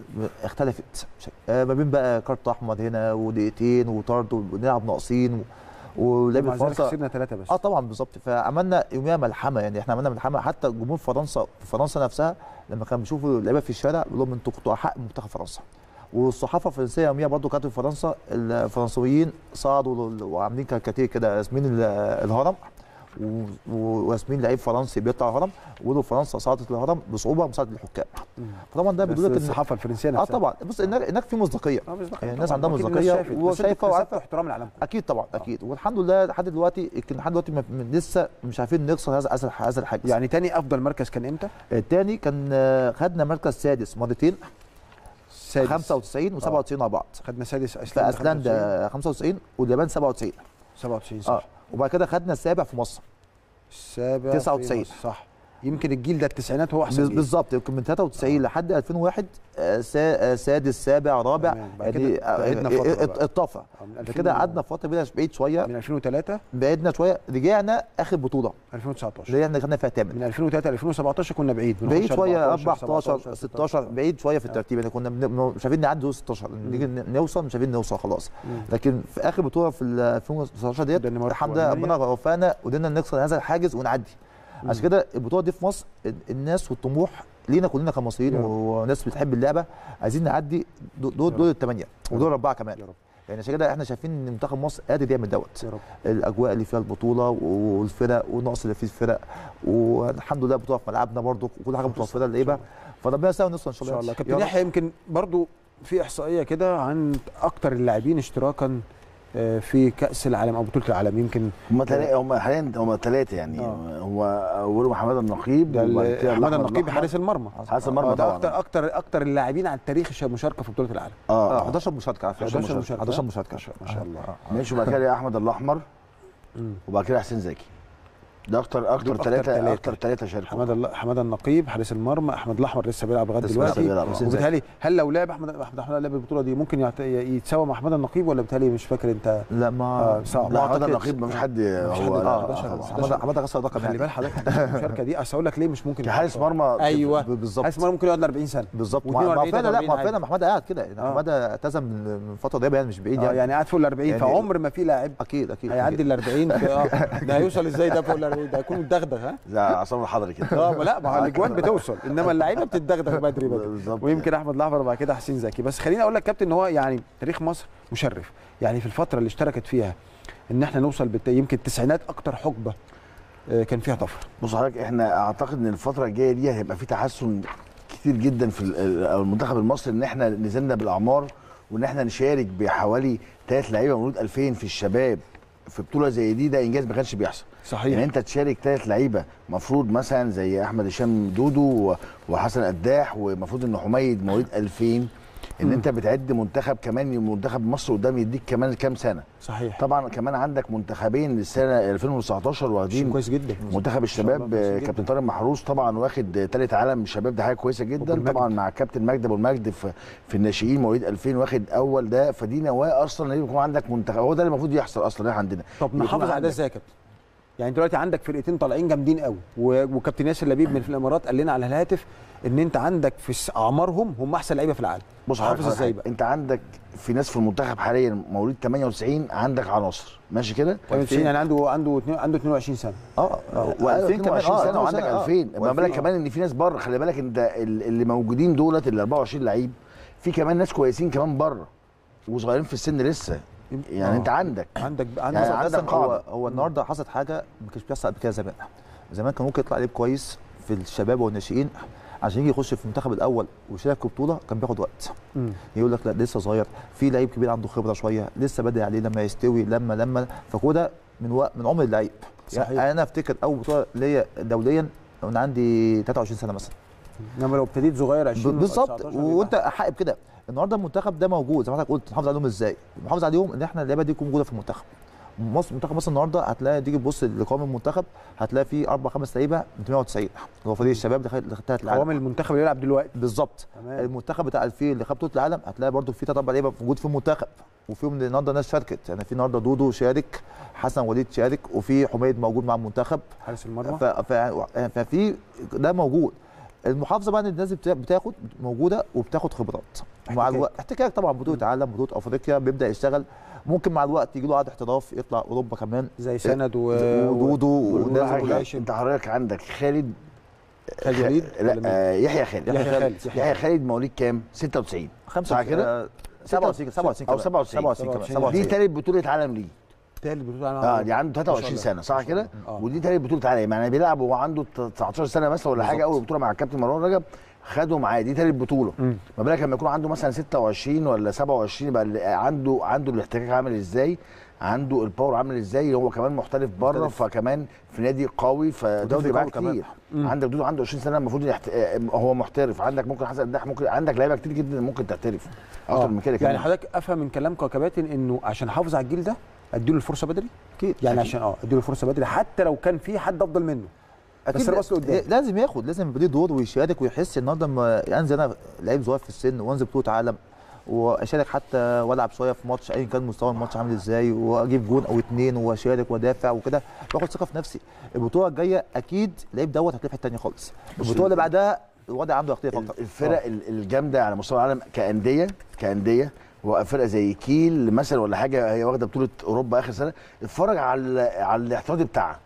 اختلفت آه ما بين بقى كارت احمر هنا ودقيقتين وطرد ونلعب ناقصين ولعب فرنسا خسرنا ثلاثه بس. اه طبعا بالظبط فعملنا يوميها ملحمه يعني احنا عملنا ملحمه حتى جمهور فرنسا في فرنسا نفسها لما كانوا بيشوفوا اللعيبه في الشارع بيقول لهم انتوا كنتوا احق منتخب فرنسا. والصحافه الفرنسيه يوميها برضه كانت في فرنسا الفرنسويين صعدوا وعاملين كاريكاتير كده راسمين الهرم وياسمين لعيب فرنسي بيطلع الهرم، وقولوا فرنسا صعدت الهرم بصعوبه مساعده الحكام. فطبعا ده بيدل لك ان الصحافه الفرنسيه نفسها اه طبعا بص هناك هناك في مصداقيه، يعني الناس عندها مصداقيه وشايفه وعارفه احترام العالم. اكيد طبعا اكيد، والحمد لله لحد دلوقتي يمكن لحد دلوقتي لسه مش عارفين نكسر هذا هذا هذا الحاجز. يعني تاني افضل مركز كان امتى؟ الثاني كان خدنا مركز سادس مرتين، سادس خمسة وتسعين وسبعة وتسعين مع بعض. خدنا سادس في ايسلندا خمسة وتسعين واليابان سبعة وتسعين سبعة وتسعين صح. اه وبعد كده خدنا السابع في مصر السابع تسعة وتسعين صح. يمكن الجيل ده التسعينات هو احسن جيل بالظبط، يمكن من ثلاثة وتسعين آه. لحد ألفين وواحد سادس سابع رابع يعني اتطفى. كده قعدنا فتره بعيد شويه من ألفين وثلاثة بعدنا شويه، رجعنا اخر بطوله ألفين وتسعتاشر رجعنا خدنا فيها ثامن. من ألفين وثلاثة ل ألفين وسبعتاشر كنا بعيد بعيد شويه أربعتاشر ستاشر بعيد شويه في الترتيب، يعني كنا مش عارفين نعدي دور ستاشر نيجي نوصل مش عارفين نوصل خلاص. لكن في اخر بطوله في ألفين وتسعتاشر ديت الحمد لله ربنا وفقنا وقدرنا نكسر هذا الحاجز ونعدي. عشان كده البطوله دي في مصر الناس والطموح لينا كلنا كمصريين وناس بتحب اللعبه عايزين نعدي دور دور الثمانيه ودور الاربعه كمان. يعني عشان كده احنا شايفين ان منتخب مصر قادر يعمل دوت الاجواء اللي فيها البطوله والفرق والنقص اللي فيه الفرق، والحمد لله البطوله في ملعبنا برضو وكل حاجه متوفره للعيبه، فربنا يسهل ونوصل ان شاء الله. كابتن يحيى يمكن برضو في احصائيه كده عن اكتر اللاعبين اشتراكا في كأس العالم او بطولة العالم، يمكن هم ثلاثة هم حاليا هم ثلاثة يعني آه. هو اولهم حماده النقيب حماده النقيب حارس المرمى حارس المرمى طبعا اكتر اكتر اكتر اللاعبين على التاريخ المشاركه في بطولة العالم. اه احداشر مشاركه احداشر مشاركه احداشر مشاركه ما شاء الله. ماشي. وبعد كده احمد الاحمر وبعد كده حسين زكي، ده اكتر اكتر ثلاثه اكتر ثلاثه شاركوا. حماده حماده النقيب حارس المرمى، احمد الاحمر لسه بيلعب لغايه دلوقتي. وبالتالي هل لو لعب احمد احمد احمد لعب البطوله دي ممكن يتساوى مع حماده النقيب ولا بالتالي مش فاكر انت؟ لا ما آه صعب. لا حماده النقيب ما فيش حد هو حماده حماده غسل رقم. خلي بال حضرتك المشاركه دي اصل اقول لك ليه مش ممكن حارس مرمى. ايوه بالظبط حارس مرمى ممكن يقعد أربعين سنه بالظبط. ما فعلا لا ما فعلا حماده قاعد كده، حماده اعتزل من فتره قريبه يعني مش بعيد يعني يعني قاعد فوق ال أربعين، فعمر ما في لاعب اكيد اكيد هيعدي ال أربعين. ده هيوصل ازاي ده فوق ال أربعين؟ ده هيكون مدغدغ ها زي عصام الحضري كده. اه لا ما هو الاجوان بتوصل انما اللعيبه بتتدغدغ بدري بدري. ويمكن احمد الاحمر وبعد كده حسين زكي. بس خليني اقول لك كابتن ان هو يعني تاريخ مصر مشرف، يعني في الفتره اللي اشتركت فيها ان احنا نوصل بالت... يمكن التسعينات اكتر حقبه كان فيها طفره. بص حضرتك احنا اعتقد ان الفتره الجايه دي هيبقى في تحسن كتير جدا في المنتخب المصري، ان احنا نزلنا بالاعمار وان احنا نشارك بحوالي ثلاث لعيبه مولود ألفين في الشباب في بطوله زي دي، ده انجاز ما كانش بيحصل. صحيح. يعني انت تشارك ثلاث لعيبه مفروض مثلا زي احمد هشام دودو وحسن قداح، ومفروض ان حميد مواليد ألفين، ان م. انت بتعد منتخب كمان منتخب مصر قدام يديك كمان كام سنه. صحيح. طبعا كمان عندك منتخبين للسنه ألفين وتسعتاشر واخدين كويس جدا. منتخب الشباب كابتن طارق محروس طبعا واخد ثالث عالم الشباب، ده حاجه كويسه جدا. طبعا مع كابتن مجدي ابو المجد في, في الناشئين مواليد ألفين واخد اول، ده فدي نواه اصلا ان يكون عندك منتخب، هو ده اللي المفروض يحصل اصلا عندنا. طب نحافظ على ده ازاي يا كابتن؟ يعني دلوقتي عندك فرقتين طالعين جامدين قوي، وكابتن ياسر لبيب من الامارات قال لنا على الهاتف ان انت عندك في اعمارهم هم احسن لعيبه في العالم. بص حافظ ازاي بقى؟ انت عندك في ناس في المنتخب حاليا مواليد ثمانية وتسعين عندك عناصر ماشي كده، ثمانية وتسعين يعني عنده عنده عنده اثنين وعشرين سنه. اه و2000 كمان سنه وعندك ألفين. ما بالك كمان ان في ناس بره، خلي بالك انت اللي موجودين دولت ال أربعة وعشرين لعيب، في كمان ناس كويسين كمان بره وصغيرين في السن لسه. يعني آه. انت عندك عندك عندك, يعني عندك هو, هو النهارده حصلت حاجه ما كانش بيحصل قبل كده زمان. زمان كان ممكن يطلع لعيب كويس في الشباب والناشئين عشان يجي يخش في المنتخب الاول ويشارك في بطوله كان بياخد وقت. مم. يقول لك لا لسه صغير، في لعيب كبير عنده خبره شويه لسه بدري عليه لما يستوي لما لما فكده من وقت من عمر اللعيب. يعني انا افتكر اول بطوله ليا دوليا وانا عندي ثلاثة وعشرين سنه مثلا. انما لو ابتديت صغير عشرين بالظبط وانت حقق كده. النهارده المنتخب ده موجود زي ما حضرتك قلت، نحافظ عليهم ازاي؟ نحافظ عليهم ان احنا اللعيبه دي تكون موجوده في المنتخب. مصر منتخب مصر النهارده هتلاقي تيجي تبص لقوام المنتخب هتلاقي فيه اربع خمس لعيبه من ثمانية وتسعين اللي هو فريق الشباب اللي خدت العالم. قوام المنتخب اللي بيلعب دلوقتي بالظبط. المنتخب بتاع ألفين اللي خد بطوله العالم هتلاقي برده فيه ثلاث اربع لعيبه موجود في المنتخب، وفيهم النهارده ناس شاركت، يعني في النهارده دودو شارك، حسن وليد شارك، وفي حميد موجود مع المنتخب حارس المرمى. ففي ده موجود. المحافظه بقى ان الناس بتاخد موجوده وبتاخد خبرات مع الوقت، احتكاك طبعا بطوله عالم بطوله افريقيا بيبدا يشتغل، ممكن مع الوقت يجي له عقد احتراف يطلع اوروبا كمان زي سند ودودو والناس. انت حضرتك عندك خالد خالد وليد لا يحيى خالد يحيى خالد يحيى خالد مواليد كام؟ ستة وتسعين صح كده؟ سبعة وتسعين او سبعة وتسعين سبعة وتسعين دي ثالث بطوله عالم ليه تالت بطوله عالم. اه دي عنده تلاتة وعشرين سنه صح كده؟ ودي تالت بطوله عالم، يعني بيلعب وهو عنده تسعتاشر سنه مثلا ولا حاجه. اول بطوله مع الكابتن مروان رجب خده معاه، دي تالت بطوله. ما بالك لما يكون عنده مثلا ستة وعشرين ولا سبعة وعشرين يبقى عنده عنده الاحتكاك عامل ازاي، عنده الباور عامل ازاي، هو كمان محترف بره فكمان في نادي قوي فده بيبقى كتير. عندك دودو عنده عشرين سنه المفروض يحت... هو محترف، عندك ممكن حسن الدح، ممكن عندك لعيبه كتير جدا ممكن تحترف اكتر آه. من كده كمان. يعني حضرتك افهم من كلامك يا كباتن انه عشان احافظ على الجيل ده اديله الفرصه بدري اكيد، يعني أكيد. عشان اه اديله الفرصه بدري حتى لو كان في حد افضل منه اكيد، بس اصله قدام لازم ياخد، لازم يبقى ليه دور ويشارك ويحس النهارده لما انزل انا لعيب صغير في السن وانزل بطوله عالم واشارك حتى والعب شويه في ماتش ايا كان مستوى الماتش عامل ازاي واجيب جون او اتنين واشارك وادافع وكده، باخد ثقه في نفسي. البطوله الجايه اكيد لعيب دوت هتلاقي في حته ثانيه خالص. البطوله اللي بعدها الوضع عنده يختلف اكتر. الفرق أوه. الجامده على مستوى العالم كانديه كانديه وفرقه زي كيل مثلا ولا حاجه هي واخده بطوله اوروبا اخر سنه، اتفرج على على الاحتياطي بتاعها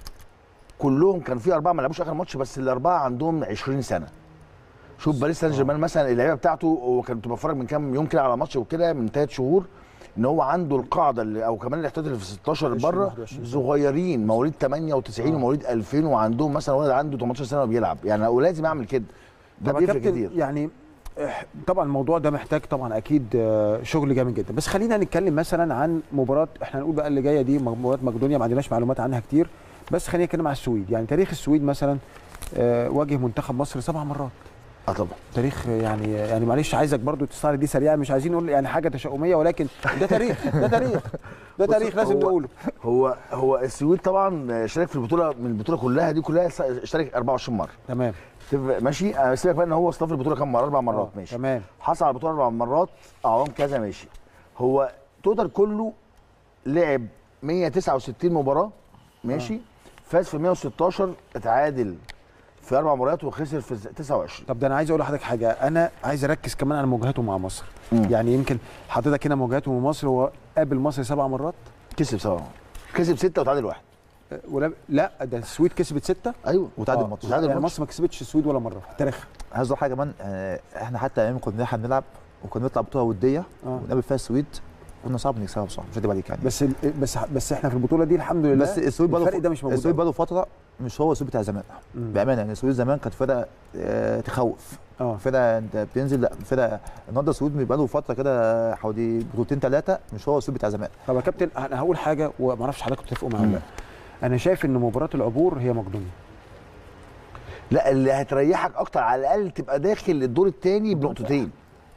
كلهم كان في اربعه ما لعبوش اخر ماتش بس الاربعه عندهم عشرين سنه. شوف باريس سان جيرمان مثلا اللعيبه بتاعته وكنت بتفرج من كام يوم كده على ماتش وكده من ثلاث شهور ان هو عنده القاعده اللي او كمان الاحتياطي اللي في ستاشر بره صغيرين مواليد تمانية وتسعين ومواليد ألفين وعندهم مثلا ولد عنده تمنتاشر سنه وبيلعب، يعني ولازم اعمل كده. ده بيفرق كتير. يعني طبعا الموضوع ده محتاج طبعا اكيد شغل جامد جدا، بس خلينا نتكلم مثلا عن مباراه احنا هنقول بقى اللي جايه دي مباراه مقدونيا ما عندناش معلومات عنها كتير، بس خلينا نتكلم على السويد. يعني تاريخ السويد مثلا واجه منتخب مصر سبع مرات. اه طبعا تاريخ يعني يعني معلش عايزك برضو تستعرض دي سريعا، مش عايزين نقول يعني حاجه تشاؤميه ولكن ده تاريخ ده تاريخ ده تاريخ لازم نقوله. هو هو السويد طبعا شارك في البطوله من البطوله كلها دي كلها اشترك أربعة وعشرين مره. تمام ماشي. سيبك بقى ان هو استضاف البطوله كام مره؟ اربع مرات. ماشي تمام. حصل على البطوله اربع مرات اعوام كذا. ماشي. هو توتال كله لعب مية وتسعة وستين مباراه. ماشي. آه. فاز في مية وستاشر، اتعادل في اربع مباريات وخسر في تسعة وعشرين. طب ده انا عايز اقول لحضرتك حاجه، انا عايز اركز كمان على مواجهاته مع مصر. مم. يعني يمكن حضرتك هنا مواجهاته مع مصر هو قابل مصر سبع مرات، كسب سبعه، كسب سته وتعادل واحد. ولا لا ده السويد كسبت سته ايوه وتعادل ماتش. آه. يعني مصر ما كسبتش السويد ولا مره في تاريخها. عايز اقول حاجه كمان، احنا حتى ايام كنا احنا بنلعب وكنا بنطلع بطوله وديه آه. ونقابل فيها السويد كنا صعب نكسبها بصراحه، مش هكدب عليك يعني. بس بس بس احنا في البطوله دي الحمد لله بس السويد الفرق ده مش موجود. السويد بقى له فتره مش هو السويد بتاع زمان بامانه. يعني السويد زمان كانت فرقه اه تخوف. اه فرقه انت بتنزل، لا فرقه النهارده السويد بيبقى له فتره كده حوالي بطولتين ثلاثه مش هو السويد بتاع زمان. طب يا كابتن انا هقول حاجه وما اعرفش حضرتك تتفقوا معايا ولا لا. انا شايف ان مباراه العبور هي مقدونيا. لا اللي هتريحك اكتر على الاقل تبقى داخل الدور الثاني بنقطتين.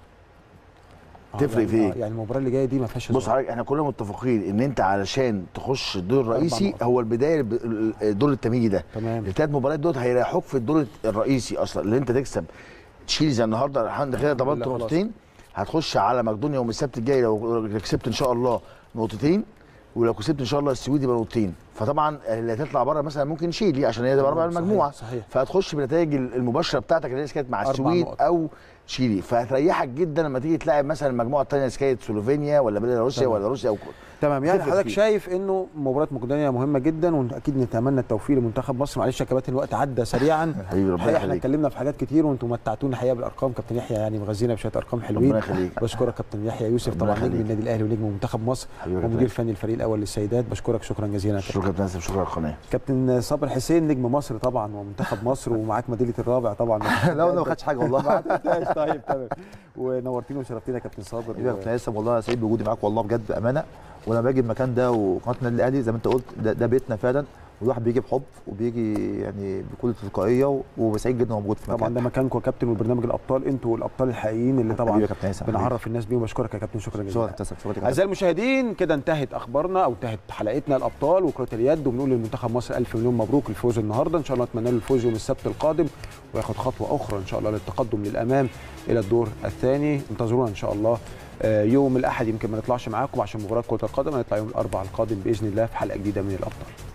تفرق يعني في ايه؟ يعني المباراه اللي جايه دي ما فيهاش. بص حضرتك احنا كلنا متفقين ان انت علشان تخش الدور الرئيسي هو البدايه الدور التمهيدي ده. تمام. الثلاث مباريات دول هيريحوك في الدور الرئيسي اصلا اللي انت تكسب تشيل زي النهارده الحمد لله ضمنت نقطتين، هتخش على مقدونيا يوم السبت الجاي لو كسبت ان شاء الله نقطتين، ولو كسبت ان شاء الله السويد يبقى نقطتين. فطبعا اللي هتطلع بره مثلا ممكن شيلي عشان هي تبقى رابعه المجموعه. صحيح صحيح. فهتخش بالنتائج المباشره بتاعتك اللي هي كانت مع السويد او تشيلي، فهتريحك جدا لما تيجي تلاعب مثلا المجموعه الثانيه كانت سلوفينيا ولا بيلاروسيا ولا روسيا او تمام. يعني حضرتك شايف انه مباراه مقدونيا مهمه جدا واكيد نتمنى التوفيق لمنتخب مصر. معلش يا كباتن الوقت عدى سريعا. حبيبي ربنا يخليك. احنا اتكلمنا في حاجات كتير وانتم متعتونا الحقيقه بالارقام. كابتن يحيى يعني مغذينا بشويه ارقام حلوين. ربنا يخليك. بشكرك كابتن يحيى يوسف طبعا نجم النادي الاهلي ونجم منتخب مصر ومدير فني الفريق الاول للسيدات. بشكرك شكرا جزيلا. شكرا كابتن ناصر. شكرا القناه. كابتن صابر حسين نجم مصر طبعا ومنتخب مصر ومعاك ميداليه الرابع طبعا. لا انا ما خدتش حاجه والله. طيب تمام. ونورتينا وشرفتينا كابتن صابر. يا كابتن ياسر والله سعيد بوجودي معاك والله بجد بامانه. ولما باجي المكان ده وقناه النادي الاهلي زي ما انت قلت ده, ده بيتنا فعلا، والواحد بيجي بحب وبيجي يعني بكل تلقائيه وسعيد جدا موجود في طبعا ده مكانكم يا كابتن وبرنامج الابطال انتوا الابطال الحقيقيين اللي طبعا بنعرف الناس بيهم. بشكرك يا كابتن شكرا جزيلا. اعزائي المشاهدين كده انتهت اخبارنا او انتهت حلقتنا الابطال وكره اليد، وبنقول للمنتخب مصر الف مليون مبروك الفوز النهارده. ان شاء الله نتمنى له الفوز يوم السبت القادم وياخد خطوه اخرى ان شاء الله للتقدم للامام الى الدور الثاني. انتظرونا ان شاء الله يوم الاحد، يمكن ما نطلعش معاكم عشان مباراه كره القدم، هنطلع يوم الاربعاء القادم باذن الله في حلقه جديده من الابطال.